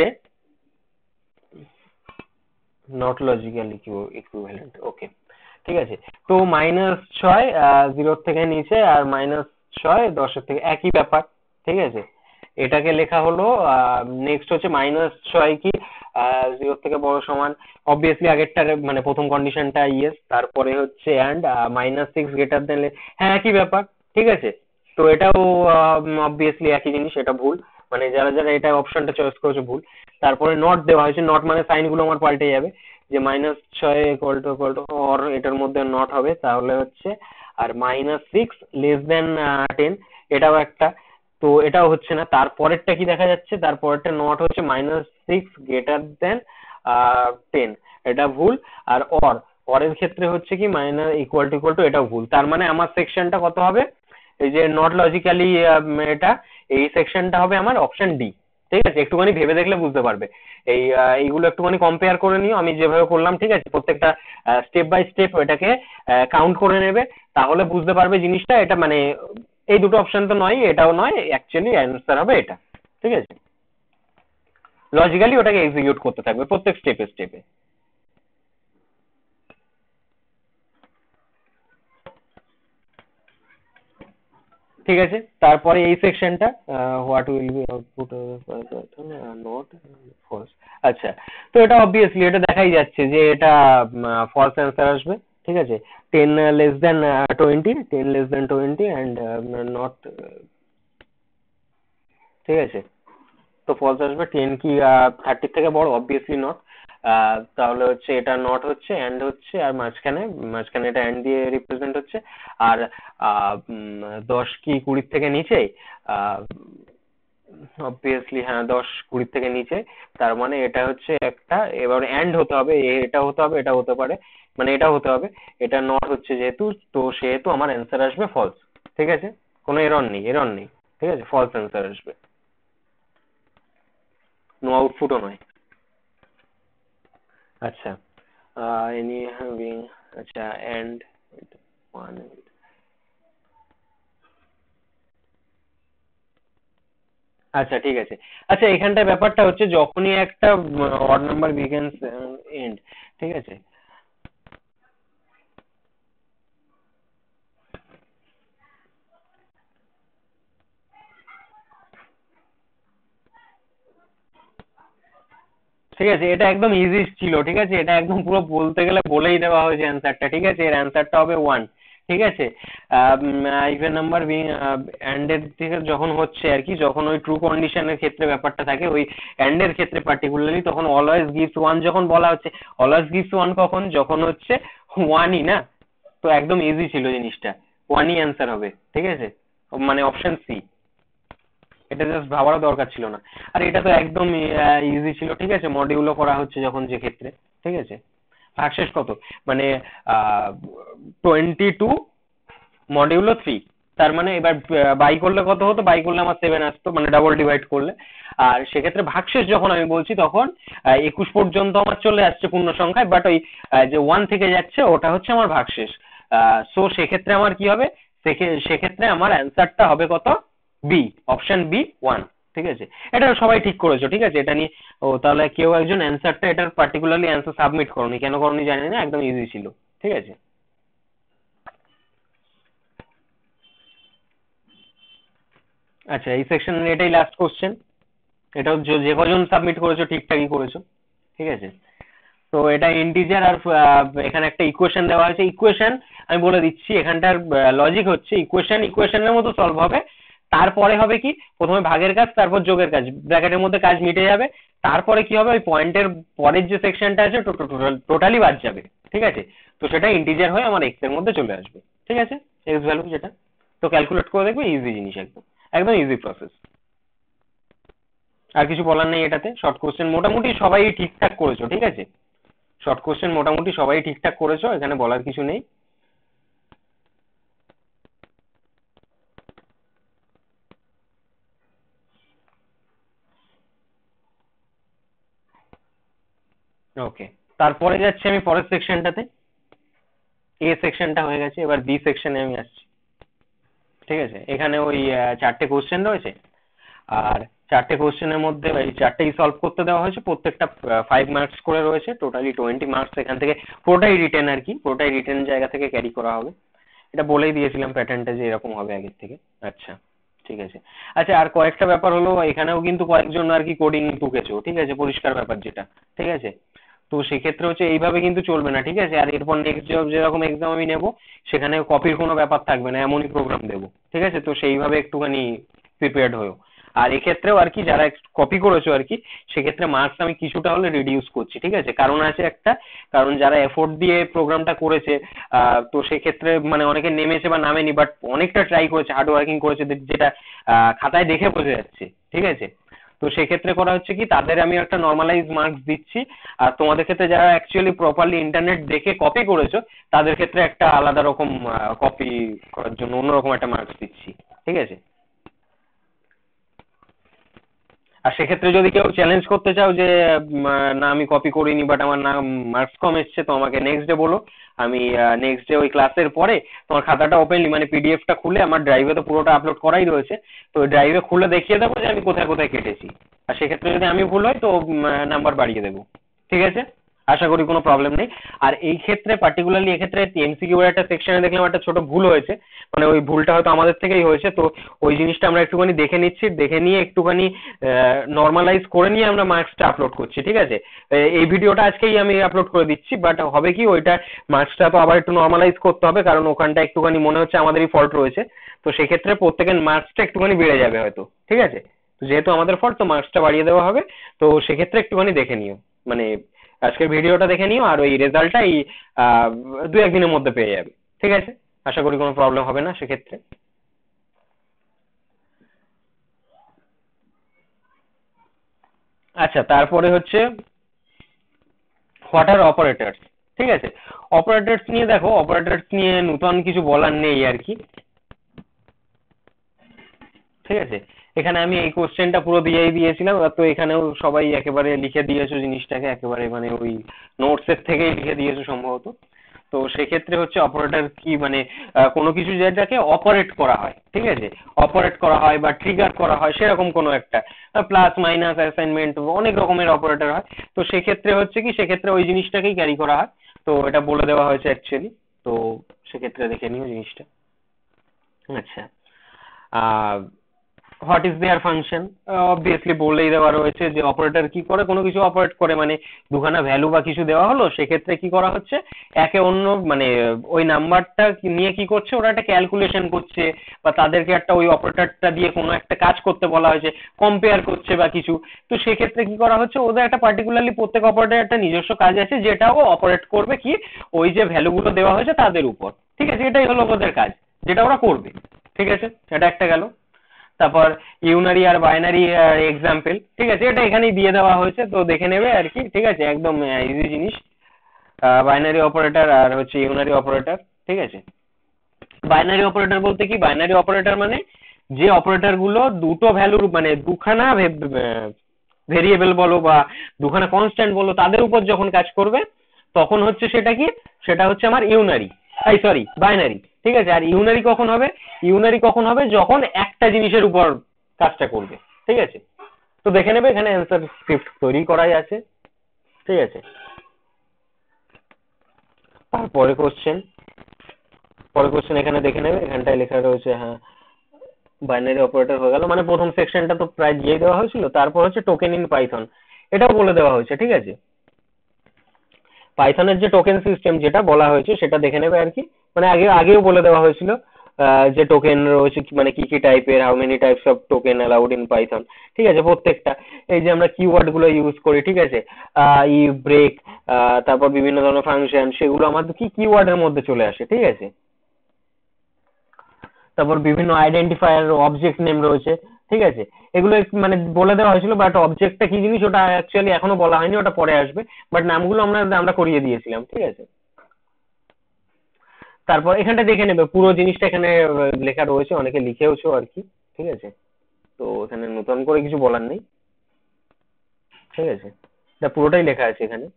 নট লজিক্যাল ইকুইভ্যালেন্ট, ওকে ঠিক আছে। তো -6 0 থেকে নিচে, আর -6 10 থেকে, একই ব্যাপার, ঠিক আছে। এটাকে লেখা হলো, নেক্সট হচ্ছে -6 কি 0 থেকে বড় সমান, অবভিয়াসলি আগেরটার মানে প্রথম কন্ডিশনটা ইয়েস, তারপরে হচ্ছে অ্যান্ড -6 > হ্যাঁ একই ব্যাপার, ঠিক আছে। তো এটাও অবভিয়াসলি একই জিনিস, এটা ভুল, মানে যারা যারা এটা অপশনটা চয়েস করেছে ভুল। তারপরে নট দেওয়া হয়েছে, নট মানে সাইন গুলো আমার পাল্টে যাবে। যে -6 ইকুয়াল টু অর এটার মধ্যে নট হবে, তাহলে হচ্ছে আর -6 লেস দেন 10, এটাও একটা। তো এটাও হচ্ছে না। তারপরেরটা কি দেখা যাচ্ছে, তারপরেরটা নট হচ্ছে -6 গ্রেটার দেন 10, এটা ভুল। আর অরের ক্ষেত্রে হচ্ছে কি ইকুয়াল টু এটাও ভুল। তার মানে আমার সেকশনটা কত হবে, এই যে নট লজিক্যালি এটা, এই সেকশনটা হবে আমার অপশন ডি। ঠিক আছে, একটুখানি ভেবে দেখলে বুঝতে পারবে। এইগুলো একটুখানি কম্পেয়ার করে নিও, আমি যেভাবে করলাম। ঠিক আছে, প্রত্যেকটা স্টেপ বাই স্টেপ এটাকে কাউন্ট করে নেবে, তাহলে বুঝতে পারবে জিনিসটা। এটা মানে এই দুটো অপশন তো নয়, এটাও নয়, অ্যাকচুয়ালি অ্যান্সার হবে এটা। ঠিক আছে, লজিক্যালি ওটাকে এক্সিকিউট করতে থাকবে প্রত্যেক স্টেপে স্টেপে। ঠিক আছে, তারপরে এই সেকশনটা what will be output not false. আচ্ছা, তো এটা অবভিয়াসলি এটা দেখাই যাচ্ছে যে এটা ফলস অ্যান্সার আসবে। ঠিক আছে, 10 less than 20, 10 less than 20 not নট। ঠিক আছে, তো ফলস আসবে। 10 কি 30 থেকে বড়? Obviously not. তাহলে হচ্ছে এটা নট হচ্ছে, অ্যান্ড হচ্ছে, আর মাঝখানে মাঝখানে এটা অ্যান্ড দিয়ে রিপ্রেজেন্ট হচ্ছে। আর 10 কি 20 থেকে নিচে? অবভিয়াসলি হ্যাঁ, 10 20 থেকে নিচে। তার মানে এটা হচ্ছে একটা, এবার অ্যান্ড হতে হবে, এটা হতে হবে, এটা হতে পারে, মানে এটা হতে হবে। এটা নট হচ্ছে যেহেতু, তো সেহেতু আমার অ্যান্সার আসবে ফলস। ঠিক আছে, কোনো এরর নেই, এরর নেই। ঠিক আছে, ফলস অ্যান্সার আসবে, নো আউটপুটও নয়। আচ্ছা, এনি হ্যাভিং, আচ্ছা এন্ড ওয়ান। আচ্ছা ঠিক আছে। আচ্ছা, এখানটায় ব্যাপারটা হচ্ছে যখনই একটা অড নাম্বার বিগিনস এন্ড। ঠিক আছে, ঠিক আছে, এটা একদম ইজি ছিল। ঠিক আছে, এটা একদম পুরো বলতে গেলে বলেই দেওয়া হয়েছে অ্যান্সারটা। ঠিক আছে, এর অ্যান্সারটা হবে 1। ঠিক আছে, ইভেন নাম্বার বিং অ্যান্ড এর থেকে যখন হচ্ছে আর কি, যখন ওই ট্রু কন্ডিশনের ক্ষেত্রে ব্যাপারটা থাকে, ওই অ্যান্ড এর ক্ষেত্রে পার্টিকুলারলি, তখন অলওয়েজ গিভস 1 যখন বলা হচ্ছে, অলওয়েজ গিভস 1 কখন? যখন হচ্ছে 1ই না। তো একদম ইজি ছিল জিনিসটা, 1ই অ্যান্সার হবে। ঠিক আছে, মানে অপশন সি। এটা জাস্ট ভাবারও দরকার ছিল না। আর এটা তো একদম ইজি ছিল। ঠিক আছে, মডিউলও করা হচ্ছে যখন, যে ক্ষেত্রে। ঠিক আছে, ভাগশেষ কত, মানে 22 মডিউলো 3। তার মানে এবার বাই করলে কত হতো? বাই করলে আমার 7 আসতো, মানে ডাবল ডিভাইড করলে। আর সেক্ষেত্রে ভাগশেষ যখন আমি বলছি, তখন 21 পর্যন্ত আমার চলে আসছে পূর্ণ সংখ্যায়, বাট ওই যে 1 থেকে যাচ্ছে, ওটা হচ্ছে আমার ভাগশেষ। সো সেক্ষেত্রে আমার কি হবে? সেক্ষেত্রে আমার অ্যান্সারটা হবে কত? B, option B 1। ঠিক আছে, এটা সবাই ঠিক করেছো। ঠিক আছে, এটা নিয়ে ও তাহলে কেউ একজন অ্যান্সারটা, এটার পার্টিকুলারলি অ্যান্সার সাবমিট করনি, কেন করনি জানি না, একদম ইজি ছিল। ঠিক আছে, আচ্ছা এই সেকশনের এটাই লাস্ট কোশ্চেন। এটাও যে কজন সাবমিট করেছো ঠিকঠাকই করেছো। ঠিক আছে, তো এটা ইন্টিজার, আর এখানে একটা ইকুয়েশন দেওয়া হয়েছে। ইকুয়েশন আমি বলে দিচ্ছি, এখানটার লজিক হচ্ছে ইকুয়েশনের মতো সলভ হবে। তারপরে হবে কি, প্রথমে ভাগের কাজ, তারপর যোগের কাজ, ব্র্যাকেটের মধ্যে কাজ মিটে যাবে। তারপরে কি হবে, ওই পয়েন্টের পরের যে সেকশনটা আছে টোটালি বাদ যাবে। ঠিক আছে, তো সেটা ইন্টিজার হয়ে আমার এক্স এর মধ্যে চলে আসবে। ঠিক আছে, এক্স ভ্যালু যেটা, তো ক্যালকুলেট করে দেখবে, ইজি জিনিস, একদম একদম ইজি প্রসেস। আর কিছু বলার নেই এটাতে। শর্ট কোশ্চেন মোটামুটি সবাই ঠিকঠাক করেছো। ঠিক আছে, শর্ট কোশ্চেন মোটামুটি সবাই ঠিকঠাক করেছো, এখানে বলার কিছু নেই। ওকে, তারপরে যাচ্ছি আমি পরের সেকশনটাতে। এ সেকশনটা হয়ে গেছে, এবার বি সেকশনে আমি আসছি। ঠিক আছে, এখানে ওই 4টে কোশ্চেন রয়েছে। আর 4টে কোশ্চেনের মধ্যে এই 4টেই সলভ করতে দেওয়া হয়েছে। প্রত্যেকটা 5 মার্কস করে রয়েছে, টোটালি 20 মার্কস এখান থেকে। পুরোটাই রিটেন আর কি, পুরোটাই রিটেন জায়গা থেকে ক্যারি করা হবে। এটা বলেই দিয়েছিলাম প্যাটার্নটা যে এরকম হবে আগের থেকে। আচ্ছা ঠিক আছে। আচ্ছা, আর কয়েকটা ব্যাপার হলো, এখানেও কিন্তু কয়েকজন আর কি কোডিং টুকেছো। ঠিক আছে, পরিষ্কার ব্যাপার যেটা। ঠিক আছে, তো সেক্ষেত্রে হচ্ছে এইভাবে কিন্তু চলবে না। ঠিক আছে, আর এরপর নেক্সট যেরকম এক্সাম আমি নেব, সেখানে কপির কোনো ব্যাপার থাকবে না, এমনই প্রোগ্রাম দেবো। ঠিক আছে, তো সেইভাবে একটুখানি প্রিপেয়ার্ড হয়েও। আর এক্ষেত্রেও আর কি যারা কপি করেছো আর কি, সেক্ষেত্রে মার্কস আমি কিছুটা হলে রিডিউস করছি, ঠিক আছে? কারণ আছে একটা, কারণ যারা এফোর্ট দিয়ে প্রোগ্রামটা করেছে, তো সেক্ষেত্রে মানে অনেকে নেমেছে বা নামেনি, বাট অনেকটা ট্রাই করেছে, হার্ড ওয়ার্কিং করেছে, যেটা খাতায় দেখে বোঝা যাচ্ছে, ঠিক আছে? তো সেক্ষেত্রে করা হচ্ছে কি, তাদের আমি একটা নর্মালাইজ মার্কস দিচ্ছি, আর তোমাদের ক্ষেত্রে যারা অ্যাকচুয়ালি প্রপারলি ইন্টারনেট দেখে কপি করেছো, তাদের ক্ষেত্রে একটা আলাদা রকম কপি করার জন্য অন্যরকম একটা মার্কস দিচ্ছি, ঠিক আছে? আর সেক্ষেত্রে যদি কেউ চ্যালেঞ্জ করতে চাও যে না আমি কপি করিনি বাট আমার না মার্কস কম এসছে, তো আমাকে নেক্সট ডে বলো, আমি নেক্সট ডে ওই ক্লাসের পরে তোমার খাতাটা ওপেনলি মানে পিডিএফটা খুলে, আমার ড্রাইভে তো পুরোটা আপলোড করাই রয়েছে, তো ওই ড্রাইভে খুলে দেখিয়ে দেবো যে আমি কোথায় কোথায় কেটেছি। আর সেক্ষেত্রে যদি আমি ভুল হয় তো নাম্বার বাড়িয়ে দেবো, ঠিক আছে? আশা করি কোনো প্রবলেম নেই। আর এই ক্ষেত্রে পার্টিকুলারলি এক্ষেত্রে এমসিকিউ এর একটা সেকশনে দেখলাম একটা ছোট ভুল হয়েছে, মানে ওই ভুলটা হয়তো আমাদের থেকেই হয়েছে, তো ওই জিনিসটা আমরা একটুখানি দেখে নিচ্ছি, দেখে নিয়ে একটুখানি নর্মালাইজ করে নিয়ে আমরা মার্কসটা আপলোড করছি, ঠিক আছে? এই ভিডিওটা আজকেই আমি আপলোড করে দিচ্ছি, বাট হবে কি ওইটা মার্কসটা তো আবার একটু নর্মালাইজ করতে হবে, কারণ ওখানটা একটুখানি মনে হচ্ছে আমাদেরই ফল্ট রয়েছে, তো সেক্ষেত্রে প্রত্যেকের মার্কসটা একটুখানি বেড়ে যাবে হয়তো, ঠিক আছে? তো যেহেতু আমাদের ফল্ট, তো মার্কসটা বাড়িয়ে দেওয়া হবে, তো সেক্ষেত্রে একটুখানি দেখে নিও, মানে আজকের ভিডিওটা দেখে নিও, আর ওই রেজাল্টটা এই দু একদিনের মধ্যে পেয়ে যাবে, ঠিক আছে? আশা করি কোনো প্রবলেম হবে না সেক্ষেত্রে। আচ্ছা, তারপরে হচ্ছে হোয়াট আর অপারেটরস, ঠিক আছে? অপারেটরস নিয়ে দেখো, অপারেটরস নিয়ে নতুন কিছু বলার নেই আর কি, ঠিক আছে? এখানে আমি এই কোশ্চেনটা পুরো দিয়েই দিয়েছিলাম, তো এখানেও সবাই একেবারে লিখে দিয়েছো জিনিসটাকে, একেবারে মানে ওই নোটস এর থেকেই লিখে দিয়েছো সম্ভবত। তো সেক্ষেত্রে হচ্ছে অপারেটর কি, মানে কোনো কিছু যেটাকে অপারেট করা হয়, ঠিক আছে? অপারেট করা হয় বা ট্রিগার করা হয়, সেরকম কোনো একটা প্লাস মাইনাস অ্যাসাইনমেন্ট অনেক রকমের অপারেটর হয়, তো সেক্ষেত্রে হচ্ছে কি, সেক্ষেত্রে ওই জিনিসটাকেই ক্যারি করা হয়, তো এটা বলে দেওয়া হয়েছে অ্যাকচুয়ালি, তো সেক্ষেত্রে দেখে নিও জিনিসটা। আচ্ছা, ah what is their function, obviously বলেই দেওয়া রয়েছে যে অপারেটর কি করে, কোনো কিছু অপারেট করে, মানে দুখানা ভ্যালু বা কিছু দেওয়া হলো, সেক্ষেত্রে কি করা হচ্ছে, একে অন্য মানে ওই নাম্বারটা নিয়ে কি করছে, ওরা একটা ক্যালকুলেশন করছে, বা তাদেরকে একটা ওই অপারেটরটা দিয়ে কোনো একটা কাজ করতে বলা হয়েছে, কম্পেয়ার করছে বা কিছু, তো সেক্ষেত্রে কি করা হচ্ছে, ওদের একটা পার্টিকুলারলি প্রত্যেক অপারেটর একটা নিজস্ব কাজ আছে, যেটাও অপারেট করবে কি ওই যে ভ্যালুগুলো দেওয়া হয়েছে তাদের উপর, ঠিক আছে? এটাই হলো ওদের কাজ, যেটা ওরা করবে, ঠিক আছে? এটা একটা গেল। তারপর ইউনারি আর বাইনারি এক্সাম্পল, ঠিক আছে? এটা এখানেই দিয়ে দেওয়া হয়েছে, তো দেখে নেবে আর কি, ঠিক আছে? একদম ইজি জিনিস, বাইনারি অপারেটর আর হচ্ছে ইউনারি অপারেটর, ঠিক আছে? বাইনারি অপারেটর বলতে কি, বাইনারি অপারেটর মানে যে অপারেটর গুলো দুটো ভ্যালুর মানে দুখানা ভেরিয়েবল বলো বা দুখানা কনস্ট্যান্ট বলো, তাদের উপর যখন কাজ করবে তখন হচ্ছে সেটা কি, সেটা হচ্ছে আমার ইউনারি, এই সরি বাইনারি, ঠিক আছে? আর ইউনারি কখন হবে, ইউনারি কখন হবে, যখন একটা জিনিসের উপর কাজটা করবে, ঠিক আছে? তো দেখে নেবে, এখানে অ্যান্সার স্ক্রিপ্ট তৈরি করাই আছে, ঠিক আছে? তারপরে কোশ্চেন, পরে কোশ্চেন এখানে দেখে নেবে, এখানটায় লেখা রয়েছে, হ্যাঁ বাইনারি অপারেটর হয়ে গেল, মানে প্রথম সেকশনটা তো প্রায় দিয়ে দেওয়া হয়েছিল। তারপর হচ্ছে টোকেন ইন পাইথন, এটাও বলে দেওয়া হয়েছে, ঠিক আছে? পাইথনের যে টোকেন সিস্টেম যেটা বলা হয়েছে সেটা দেখে নেবে আর কি, মানে আগেও বলে দেওয়া হয়েছিল যে টোকেন রয়েছে মানে কি কি টাইপের, how many types of token allowed in Python, ঠিক আছে? প্রত্যেকটা এই যে আমরা কিওয়ার্ড গুলো ইউজ করি, ঠিক আছে? ইফ, ব্রেক, তারপর বিভিন্ন ধরনের ফাংশন, সেগুলো আমাদের কি কিওয়ার্ডের মধ্যে চলে আসে, ঠিক আছে? তারপর বিভিন্ন আইডেন্টিফায়ার, অবজেক্ট নেম রয়েছে, ঠিক আছে? এগুলো মানে বলে দেওয়া হয়েছিল, বাট অবজেক্টটা কি জিনিস ওটা অ্যাকচুয়ালি এখনো বলা হয়নি, ওটা পরে আসবে, বাট নামগুলো আমরা আমরা করিয়ে দিয়েছিলাম, ঠিক আছে? তারপর এখানটা দেখে নেবে, পুরো জিনিসটা এখানে লেখা রয়েছে, অনেকে লিখেওছো আর কি, ঠিক আছে? তো এখানে নতুন করে কিছু বলার নেই, ঠিক আছে? এটা পুরোটাই লেখা আছে এখানে।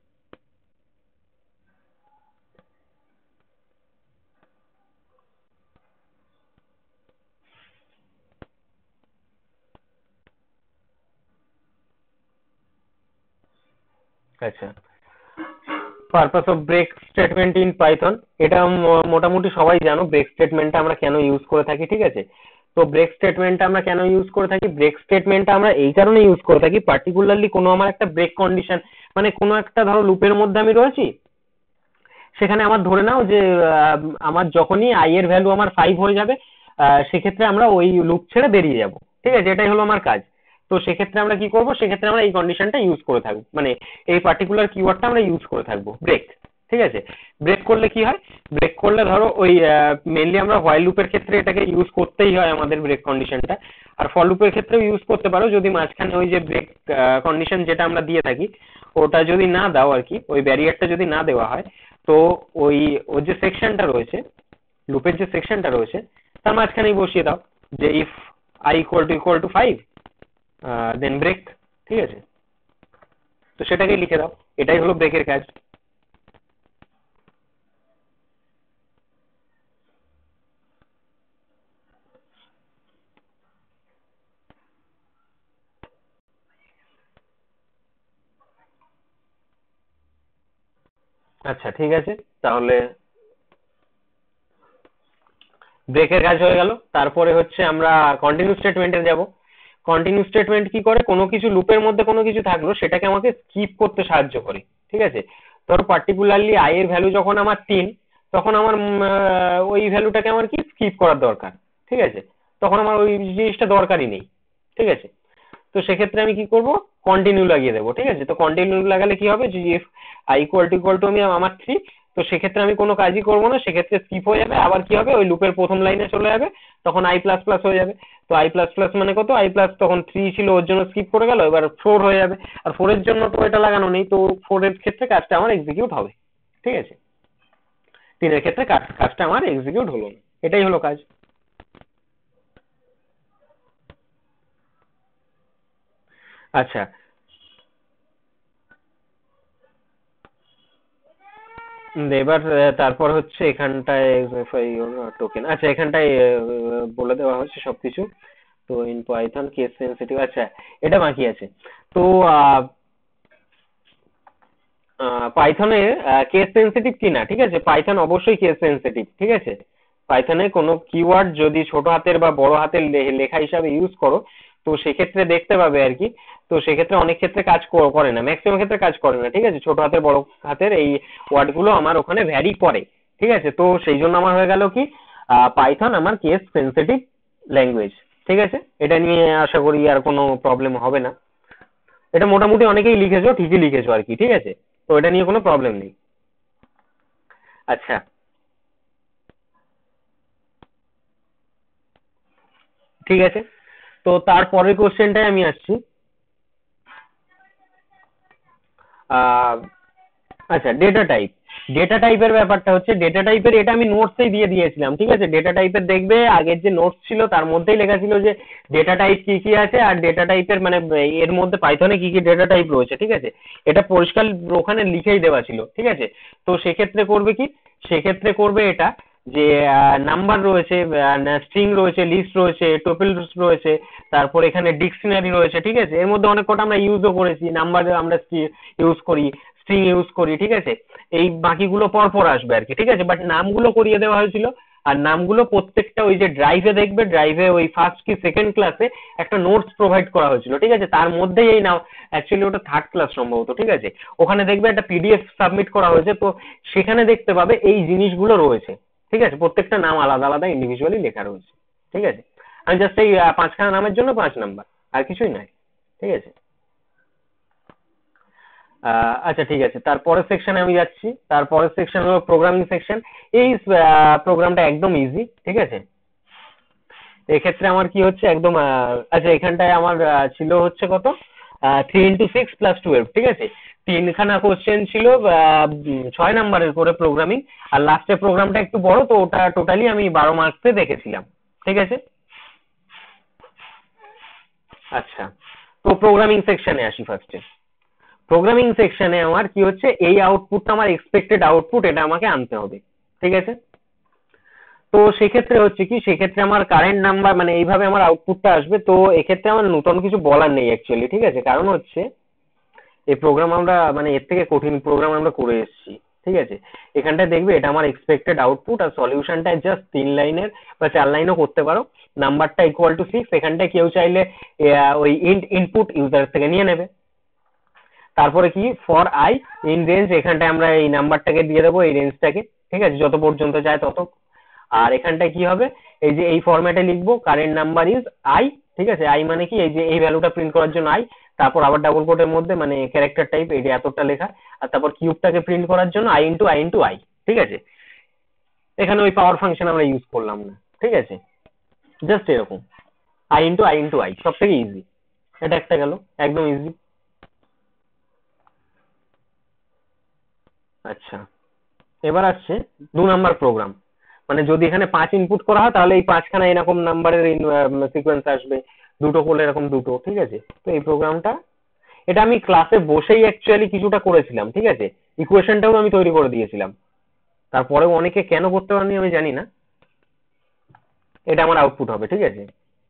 আচ্ছা, purpose of break statement in Python, এটা মোটামুটি সবাই জানো ব্রেক স্টেটমেন্টটা আমরা কেন ইউজ করে থাকি, ঠিক আছে? তো ব্রেক স্টেটমেন্টটা আমরা কেন ইউজ করে থাকি, ব্রেক স্টেটমেন্টটা আমরা এই কারণে ইউজ করে থাকি, পার্টিকুলারলি কোনো আমার একটা ব্রেক কন্ডিশন, মানে কোনো একটা ধরো লুপের মধ্যে আমি রয়েছি, সেখানে আমার ধরে নাও যে আমার যখনই আই এর ভ্যালু আমার 5 হয়ে যাবে, সেক্ষেত্রে আমরা ওই লুপ ছেড়ে বেরিয়ে যাব, ঠিক আছে, এটাই হলো আমার কাজ। তো সেক্ষেত্রে আমরা কি করব, সেক্ষেত্রে আমরা এই কন্ডিশনটা ইউজ করে থাকবো, মানে এই পার্টিকুলার কিওয়ার্ডটা আমরা ইউজ করে থাকবো, ব্রেক। ঠিক আছে, ব্রেক করলে কি হয়, ব্রেক করলে ধরো ওই মেনলি আমরা হোয়াইল লুপের ক্ষেত্রে এটাকে ইউজ করতেই হয় আমাদের ব্রেক কন্ডিশনটা, আর ফর লুপের ক্ষেত্রেও ইউজ করতে পারো যদি মাঝখানে ওই যে ব্রেক কন্ডিশন যেটা আমরা দিয়ে থাকি ওটা যদি না দাও আর কি, ওই ব্যারিয়ারটা যদি না দেওয়া হয়, তো ওই ওই যে সেকশনটা রয়েছে, লুপের যে সেকশনটা রয়েছে তার মাঝখানেই বসিয়ে দাও যে if I equal to 5 then break. ঠিক আছে, তো সেটাকেই লিখে দাও, এটাই হলো ব্রেকের কাজ। আচ্ছা ঠিক আছে, তাহলে ব্রেকের কাজ হয়ে গেল। তারপরে হচ্ছে আমরা কন্টিনিউ স্টেটমেন্টে যাব। কন্টিনিউ স্টেটমেন্ট কি করে, কোনো কিছু লুপের মধ্যে কোনো কিছু থাকলো সেটাকে আমাকে স্কিপ করতে সাহায্য করে। ঠিক আছে, ধরো পার্টিকুলারলি আই এর ভ্যালু যখন আমার 3, তখন আমার ওই ভ্যালুটাকে আমার কি স্কিপ করার দরকার। ঠিক আছে, তখন আমার ওই জিনিসটা দরকারই নেই। ঠিক আছে, তো সেক্ষেত্রে আমি কি করব, কন্টিনিউ লাগিয়ে দেবো। ঠিক আছে, তো কন্টিনিউ লাগালে কি হবে, যে ইফ আই ইকুয়াল টু আমি আমার 3, তো সেক্ষেত্রে আমি কোনো কাজই করবো না, সেক্ষেত্রে স্কিপ হয়ে যাবে, আবার কি হবে ওই লুপের প্রথম লাইনে চলে যাবে, তখন আই প্লাস প্লাস হয়ে যাবে। তো আই প্লাস প্লাস মানে কত, আই প্লাস তখন 3 ছিল ওর জন্য স্কিপ করে গেল, এবার 4 হয়ে যাবে, আর 4 এর জন্য তো এটা লাগানো নেই, তো 4 এর ক্ষেত্রে কাজটা আমার এক্সিকিউট হবে। ঠিক আছে, 3 এর ক্ষেত্রে কাজটা আমার এক্সিকিউট হলো না, এটাই হলো কাজ। আচ্ছা, এবার তারপর হচ্ছে এখানটায় টোকেন, আচ্ছা এখানটায় বলে দেওয়া হচ্ছে সবকিছু। তো ইন পাইথন কেস সেন্সিটিভ, আচ্ছা এটা বাকি আছে। তো পাইথনে কেস সেন্সিটিভ কিনা, ঠিক আছে, পাইথন অবশ্যই কেস সেন্সিটিভ। ঠিক আছে, পাইথনে কোনো কিওয়ার্ড যদি ছোট হাতের বা বড় হাতের লেখা হিসাবে ইউজ করো, তো সেক্ষেত্রে দেখতে পাবে আর কি, তো সেক্ষেত্রে অনেক ক্ষেত্রে কাজ করে না, ম্যাক্সিমাম ক্ষেত্রে কাজ করে না। ঠিক আছে, ছোট হাতের বড় হাতের এই ওয়ার্ড গুলো আমার ওখানে ভ্যারি করে। ঠিক আছে, তো সেই জন্য আমার হয়ে গেল কি, পাইথন আমার কেস সেন্সিটিভ ল্যাঙ্গুয়েজ। ঠিক আছে, এটা নিয়ে আশা করি আর কোনো প্রবলেম হবে না। এটা মোটামুটি অনেকেই লিখেছো, ঠিকই লিখেছো আর কি। ঠিক আছে, তো এটা নিয়ে কোনো প্রবলেম নেই। আচ্ছা, ঠিক আছে, তো তারপরের কোশ্চেনটায় আমি আসছি। আহ, আচ্ছা, ডেটা টাইপ। ডেটা টাইপের ব্যাপারটা হচ্ছে, ডেটা টাইপের এটা আমি নোটসেই দিয়ে দিয়েছিলাম। ঠিক আছে, ডেটা টাইপের দেখবে আগের যে নোটস ছিল তার মধ্যেই লেখা ছিল যে ডেটা টাইপ কি কি আছে, আর ডেটা টাইপের মানে এর মধ্যে পাইথনে কি কি ডেটা টাইপ রয়েছে। ঠিক আছে, এটা পরিষ্কার ওখানে লিখেই দেওয়া ছিল। ঠিক আছে, তো সেক্ষেত্রে করবে কি, সেক্ষেত্রে করবে এটা যে নাম্বার রয়েছে, স্ট্রিং রয়েছে, লিস্ট রয়েছে, টোপেল রয়েছে, তারপর এখানে ডিকশনারি রয়েছে। ঠিক আছে, এর মধ্যে অনেক কটা আমরা ইউজও করেছি, নাম্বার আমরা ইউজ করি, স্ট্রিং ইউজ করি। ঠিক আছে, এই বাকিগুলো পর পর আসবে আর কি। ঠিক আছে, বাট নামগুলো করিয়ে দেওয়া হয়েছিল, আর নামগুলো প্রত্যেকটা ওই যে ড্রাইভে দেখবে, ড্রাইভে ওই ফার্স্ট কি সেকেন্ড ক্লাসে একটা নোটস প্রোভাইড করা হয়েছিল। ঠিক আছে, তার মধ্যেই এই নাম, অ্যাকচুয়ালি ওটা থার্ড ক্লাস সম্ভবত। ঠিক আছে, ওখানে দেখবে একটা পিডিএফ সাবমিট করা হয়েছে, তো সেখানে দেখতে পাবে এই জিনিসগুলো রয়েছে। ঠিক আছে, প্রত্যেকটা নাম আলাদা আলাদা ইন্ডিভিজুয়ালি লেখা রয়েছে। ঠিক আছে, আমি জাস্ট এই 5খানা নামের জন্য 5 নাম্বার, আর কিছুই নাই। ঠিক আছে, আচ্ছা ঠিক আছে, তারপরের সেকশনে আমি যাচ্ছি। তারপরের সেকশন হলো প্রোগ্রামিং সেকশন। এই প্রোগ্রামটা একদম ইজি। ঠিক আছে, এক্ষেত্রে আমার কি হচ্ছে একদম আচ্ছা এখানটায় আমার ছিল হচ্ছে কত, 3 × 6 + 12। ঠিক আছে, 3খানা কোশ্চেন ছিল, 6 নাম্বারের করে প্রোগ্রামিং, আর লাস্টের প্রোগ্রামটা একটু বড়, তো ওটা টোটালি আমি 12 মার্কসে দেখেছিলাম। ঠিক আছে, আচ্ছা, তো প্রোগ্রামিং সেকশনে আসি ফার্স্টে। প্রোগ্রামিং সেকশনে আমার কি হচ্ছে, এই আউটপুটটা আমার এক্সপেক্টেড আউটপুট, এটা আমাকে আনতে হবে। ঠিক আছে, তো সেক্ষেত্রে হচ্ছে কি, সেক্ষেত্রে আমার কারেন্ট নাম্বার মানে এইভাবে আমার আউটপুটটা আসবে। তো এক্ষেত্রে আমার নতুন কিছু বলার নেই অ্যাকচুয়ালি। ঠিক আছে, কারণ হচ্ছে এই প্রোগ্রাম আমরা মানে এর থেকে কঠিন প্রোগ্রাম আমরা করে এসেছি। ঠিক আছে, এখানটায় দেখবে এটা আমার এক্সপেক্টেড আউটপুট, আর সলিউশনটা জাস্ট 3 লাইনের বা 4 লাইনও করতে পারো। নাম্বারটা = 6, এখানটায় কেউ চাইলে ওই ইনপুট ইউজার থেকে নিয়ে নেবে। তারপরে কি, ফর আই ইন রেঞ্জ, এখানটায় আমরা এই নাম্বারটাকে দিয়ে দেবো, এই রেঞ্জটাকে। ঠিক আছে, যত পর্যন্ত যায় তত। আর এখানটায় কি হবে, এই যে এই ফরম্যাটে লিখবো কারেন্ট নাম্বার ইজ আই। ঠিক আছে। আই মানে কি, এই যে এই ভ্যালুটা প্রিন্ট করার জন্য আই, তারপর আবার ডাবল কোটের মধ্যে মানে ক্যারেক্টার টাইপ এই যে এতটা লেখা, আর তারপর কিউবটাকে প্রিন্ট করার জন্য I into I into I. ঠিক আছে, এখানে ওই পাওয়ার ফাংশন আমরা ইউজ করলাম না। ঠিক আছে, জাস্ট এরকম I into I into I, সব থেকে ইজি। এটা একটা গেল, একদম ইজি। আচ্ছা, এবার আসছে 2 নাম্বার প্রোগ্রাম। মানে যদি এখানে 5 ইনপুট করা হয় তাহলে এই 5খানা এরকম নাম্বারের সিকোয়েন্স আসবে, দুটো করলে এরকম দুটো। ঠিক আছে, তো এই প্রোগ্রামটা, এটা আমি ক্লাসে বসেই অ্যাকচুয়ালি কিছুটা করেছিলাম। ঠিক আছে, ইকুয়েশনটাও আমি তৈরি করে দিয়েছিলাম, তারপরেও অনেকে কেন করতে পারেনি আমি জানি না। এটা আমার আউটপুট হবে। ঠিক আছে,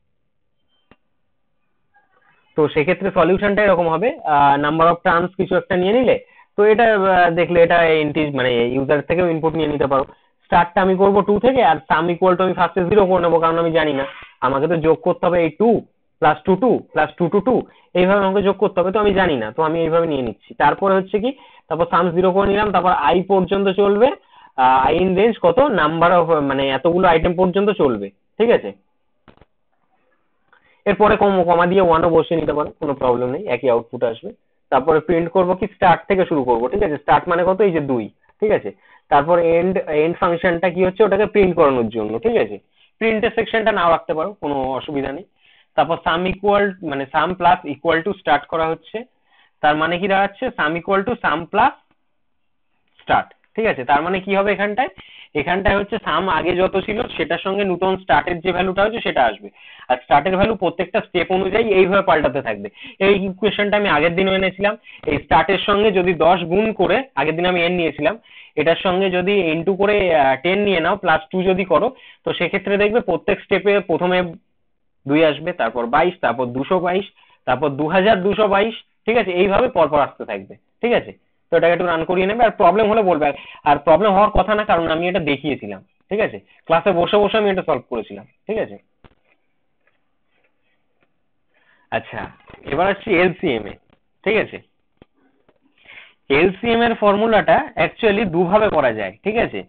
তো সেক্ষেত্রে সলিউশনটা এরকম হবে, নাম্বার অফ টার্মস কিছু একটা নিয়ে নিলে, তো এটা দেখলে এটা মানে ইউজার থেকেও ইনপুট নিয়ে নিতে পারো। স্টার্টটা আমি করবো 2 থেকে, আর সাম ইকুয়াল টু আমি ফার্স্টে 0 করে নেবো, কারণ আমি জানি না, আমাকে তো যোগ করতে হবে এই 2 প্লাস 2 2 প্লাস 2 2 2, এইভাবে আমাকে যোগ করতে হবে, তো আমি জানি না, তো আমি এইভাবে নিয়ে নিচ্ছি। তারপরে হচ্ছে কি, তারপর সাম 0 করে নিলাম, তারপর আই পর্যন্ত চলবে, আই ইন রেঞ্জ কত, নাম্বার অফ মানে এতগুলো আইটেম পর্যন্ত চলবে। ঠিক আছে, এরপরে কমা দিয়ে 1ও বসিয়ে নিতে পারো, কোনো প্রবলেম নেই, একই আউটপুট আসবে। তারপরে প্রিন্ট করবো কি, স্টার্ট থেকে শুরু করবো। ঠিক আছে, স্টার্ট মানে কত, এই যে 2। ঠিক আছে, তারপর এন্ড, এন্ড ফাংশনটা কি হচ্ছে, ওটাকে প্রিন্ট করানোর জন্য। ঠিক আছে, প্রিন্টের সেকশনটা নাও রাখতে পারো, কোনো অসুবিধা নেই। তারপর সাম ইকুয়াল মানে sum plus equal to start করা হচ্ছে, তার মানে কি দাঁড়াচ্ছে, sum equal to sum plus start. ঠিক আছে, তার মানে কি হবে, এখানটায় হচ্ছে সাম আগে যত ছিল সেটার সঙ্গে নতুন স্টার্টের যে ভ্যালুটা হচ্ছে সেটা আসবে, আর স্টার্টের ভ্যালু প্রত্যেকটা স্টেপ অনুযায়ী এইভাবে পাল্টাতে থাকবে। এই ইকুয়েশনটা আমি আগের দিনও এনেছিলাম, এই স্টার্টের সঙ্গে যদি 10 গুণ করে, আগের দিন আমি n নিয়েছিলাম, এটার সঙ্গে যদি n2 করে 10 নিয়ে নাও, প্লাস 2 যদি করো, তো সেক্ষেত্রে দেখবে প্রত্যেক স্টেপে প্রথমে 2 আসবে, তারপর 22, তারপর 222, তারপর 2222। ঠিক আছে, এইভাবে পরপর আসতে থাকবে। ঠিক আছে, তো এটাকে একটু রান করিয়ে নেবে, আর প্রবলেম হলে বলবে। আর প্রবলেম হওয়ার কথা না, কারণ আমি এটা দেখিয়েছিলাম। ঠিক আছে, ক্লাসে বসে বসে আমি এটা সলভ করেছিলাম। ঠিক আছে, আচ্ছা, এবার আসছি এলসিএম এ। ঠিক আছে, এলসিএম এর ফর্মুলাটা অ্যাকচুয়ালি দুভাবে করা যায়। ঠিক আছে,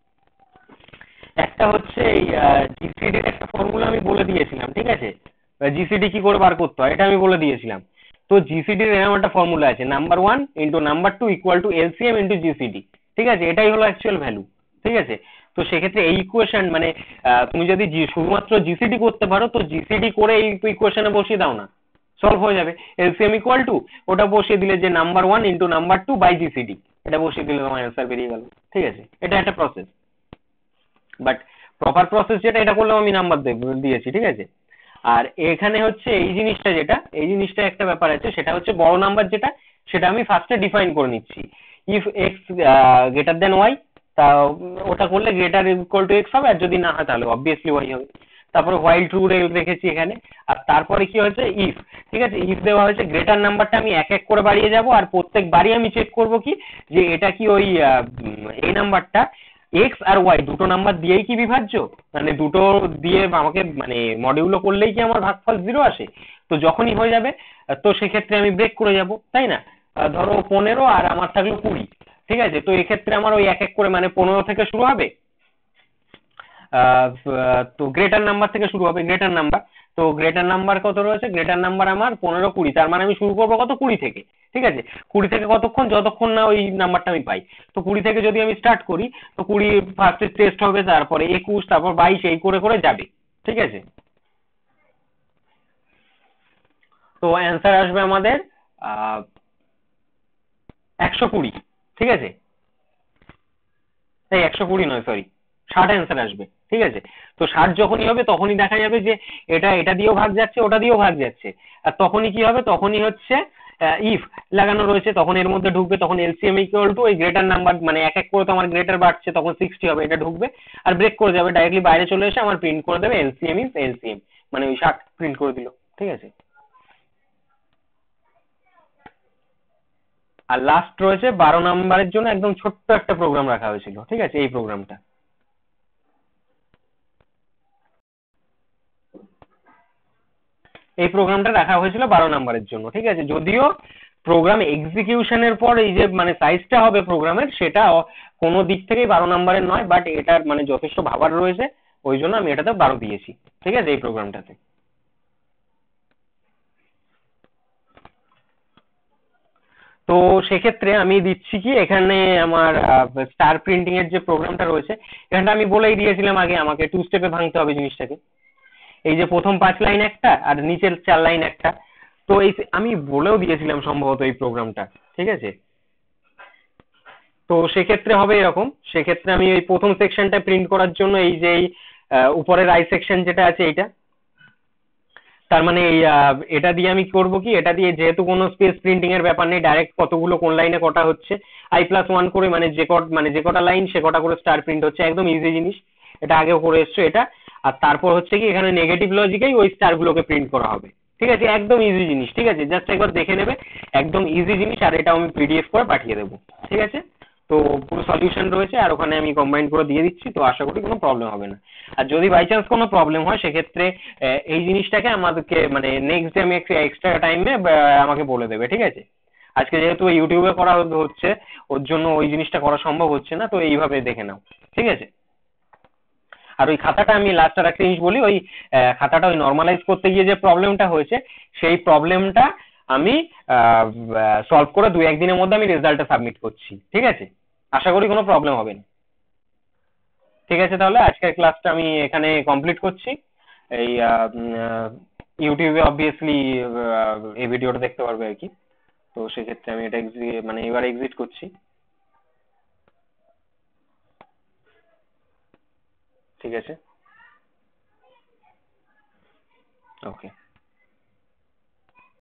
একটা হচ্ছে এই জিসিডির একটা ফর্মুলা আমি বলে দিয়েছিলাম। ঠিক আছে, জিসিডি কি করে বার করতে হয় এটা আমি বলে দিয়েছিলাম। তো জিসিডির এরকম একটা ফর্মুলা আছে, number 1 into number 2 equal to LCM into GCD. ঠিক আছে, এটাই হলো অ্যাকচুয়াল ভ্যালু। ঠিক আছে, তো সেক্ষেত্রে এই ইকুয়েশন মানে তুমি যদি শুধুমাত্র জিসিডি করতে পারো, তো জিসিডি করে এই ইকুয়েশনে বসিয়ে দাও না, সলভ হয়ে যাবে। এলসিএম ইকুয়াল টু ওটা বসিয়ে দিলে যে number 1 into number 2 by GCD, এটা বসিয়ে দিলে তোমার অ্যান্সার বেরিয়ে গেল। ঠিক আছে, এটা একটা প্রসেস, বাট প্রপার প্রসেস যেটা, এটা করলেও আমি নাম্বার দিয়েছি। ঠিক আছে, আর এখানে হচ্ছে এই জিনিসটা, যেটা এই জিনিসটা একটা ব্যাপার আছে, সেটা হচ্ছে বড় নাম্বার যেটা, সেটা আমি ফার্স্টে ডিফাইন করে নিচ্ছি। If X greater than Y, তা ওটা করলে গ্রেটার ইকুয়াল টু এক্স হবে, আর যদি না হয় তাহলে অবভিয়াসলি ওয়াই হবে। তারপরে হোয়াইল ট্রু রেখেছি এখানে, আর তারপরে কি হয়েছে, ইফ। ঠিক আছে, ইফ দেওয়া হয়েছে, গ্রেটার নাম্বারটা আমি এক এক করে বাড়িয়ে যাব, আর প্রত্যেকবারই আমি চেক করব কি, যে এটা কি ওই এই নাম্বারটা এক্স আর ওয়াই দুটো নাম্বার দিয়েই কি বিভাজ্য, মানে দুটো দিয়ে আমাকে মানে মডিউলো করলেই কি আমার ভাগফল 0 আসে। তো যখনই হয়ে যাবে, তো সেক্ষেত্রে আমি ব্রেক করে যাব, তাই না। ধরো 15 আর আমার থাকলো 20। ঠিক আছে, তো এক্ষেত্রে আমার ওই এক এক করে মানে 15 থেকে শুরু হবে, তো গ্রেটার নাম্বার থেকে শুরু হবে, গ্রেটার নাম্বার। তো গ্রেটার নাম্বার কত রয়েছে, গ্রেটার নাম্বার আমার 15 20, তার মানে আমি শুরু করবো কত, 20 থেকে। ঠিক আছে, 20 থেকে কতক্ষণ, যতক্ষণ না ওই নাম্বারটা আমি পাই। তো 20 থেকে যদি আমি স্টার্ট করি, তো 20 ফার্স্টে টেস্ট হবে, তারপরে 21, তারপর 22, এই করে করে যাবে। ঠিক আছে, তো অ্যান্সার আসবে আমাদের 120। ঠিক আছে, এই 120 নয়, সরি, 60 অ্যান্সার আসবে। ঠিক আছে, তো 60 যখনই হবে তখনই দেখা যাবে যে এটা দিয়েও ভাগ যাচ্ছে, ওটা দিয়েও ভাগ যাচ্ছে, আর তখনই কি হবে, তখনই হচ্ছে ইফ লাগানো রয়েছে, তখন এর মধ্যে ঢুকবে, তখন এলসিএম ইকুয়াল টু ওই গ্রেটার নাম্বার মানে এক এক করে তো আমার গ্রেটার বাড়ছে, তখন 60 হবে, এটা ঢুকবে, আর ব্রেক করে যাবে, ডাইরেক্টলি বাইরে চলে এসে আমার প্রিন্ট করে দেবে এলসিএম ইজ এলসিএম, মানে ওই 60 প্রিন্ট করে দিল। ঠিক আছে, আর লাস্ট রয়েছে 12 নাম্বারের জন্য একদম ছোট্ট একটা প্রোগ্রাম রাখা হয়েছিল। ঠিক আছে, এই প্রোগ্রামটা, এই প্রোগ্রামটা রাখা হয়েছিল 12 নাম্বারের জন্য। ঠিক আছে, যদিও প্রোগ্রাম এক্সিকিউশনের পর এই যে মানে সাইজটা হবে প্রোগ্রামের, সেটা কোনো দিক থেকেই 12 নাম্বারের নয়, বাট এটার মানে যথেষ্ট ভাবার রয়েছে, ওই জন্য আমি এটাতে 12 দিয়েছি। ঠিক আছে, এই প্রোগ্রামটাতে। তো সেক্ষেত্রে আমি দিচ্ছি কি এখানে আমার স্টার প্রিন্টিং এর যে প্রোগ্রামটা রয়েছে এখানটা আমি বলেই দিয়েছিলাম আগে আমাকে 2 স্টেপে ভাঙতে হবে জিনিসটাকে। এই যে প্রথম 5 লাইন একটা আর নিচের 4 লাইন একটা, তো এই আমি বলেও দিয়েছিলাম সম্ভবত এই প্রোগ্রামটা, ঠিক আছে। তো সেক্ষেত্রে হবে এরকম, সেক্ষেত্রে আমি এই প্রথম সেকশনটা প্রিন্ট করার জন্য এই যে উপরের আই সেকশন যেটা আছে এইটা, তার মানে এই এটা দিয়ে আমি করব কি, এটা দিয়ে যেহেতু কোনো স্পেস প্রিন্টিং এর ব্যাপার নেই, ডাইরেক্ট কতগুলো কোন লাইনে কটা হচ্ছে I+1 করে মানে যে কটা লাইন সে কটা করে স্টার প্রিন্ট হচ্ছে, একদম ইজি জিনিস, এটা আগেও করে এসছো এটা। আর তারপর হচ্ছে কি এখানে নেগেটিভ লজিকেই ওই স্টার গুলোকে প্রিন্ট করা হবে, ঠিক আছে, একদম ইজি জিনিস, ঠিক আছে, জাস্ট একবার দেখে নেবে, একদম ইজি জিনিস, আর এটা আমি পিডিএফ করে পাঠিয়ে দেবো, ঠিক আছে। তো পুরো সলিউশন রয়েছে আর ওখানে আমি কম্বাইন করে দিয়ে দিচ্ছি, তো আশা করি কোনো প্রবলেম হবে না। আর যদি বাই চান্স কোনো প্রবলেম হয় সেক্ষেত্রে এই জিনিসটাকে আমাদেরকে মানে নেক্সট ডে আমি এক্সট্রা টাইমে আমাকে বলে দেবে, ঠিক আছে। আজকে যেহেতু ইউটিউবে করা হচ্ছে ওর জন্য ওই জিনিসটা করা সম্ভব হচ্ছে না, তো এইভাবে দেখে নাও, ঠিক আছে। আর ওই খাতাটা আমি লাস্ট আর একটা জিনিস বলি, ওই খাতাটা ওই নর্মালাইজ করতে গিয়ে যে প্রবলেমটা হয়েছে সেই প্রবলেমটা আমি সলভ করে 2-1 দিনের মধ্যে আমি রেজাল্টটা সাবমিট করছি, ঠিক আছে। আশা করি কোনো প্রবলেম হবে না। ঠিক আছে, তাহলে আজকের ক্লাসটা আমি এখানে কমপ্লিট করছি। এই ইউটিউবে অবভিয়াসলি এই ভিডিওটা দেখতে পারবে আর কি। তো সেক্ষেত্রে আমি এটা মানে এবার এক্সিট করছি, ঠিক আছে, ওকে।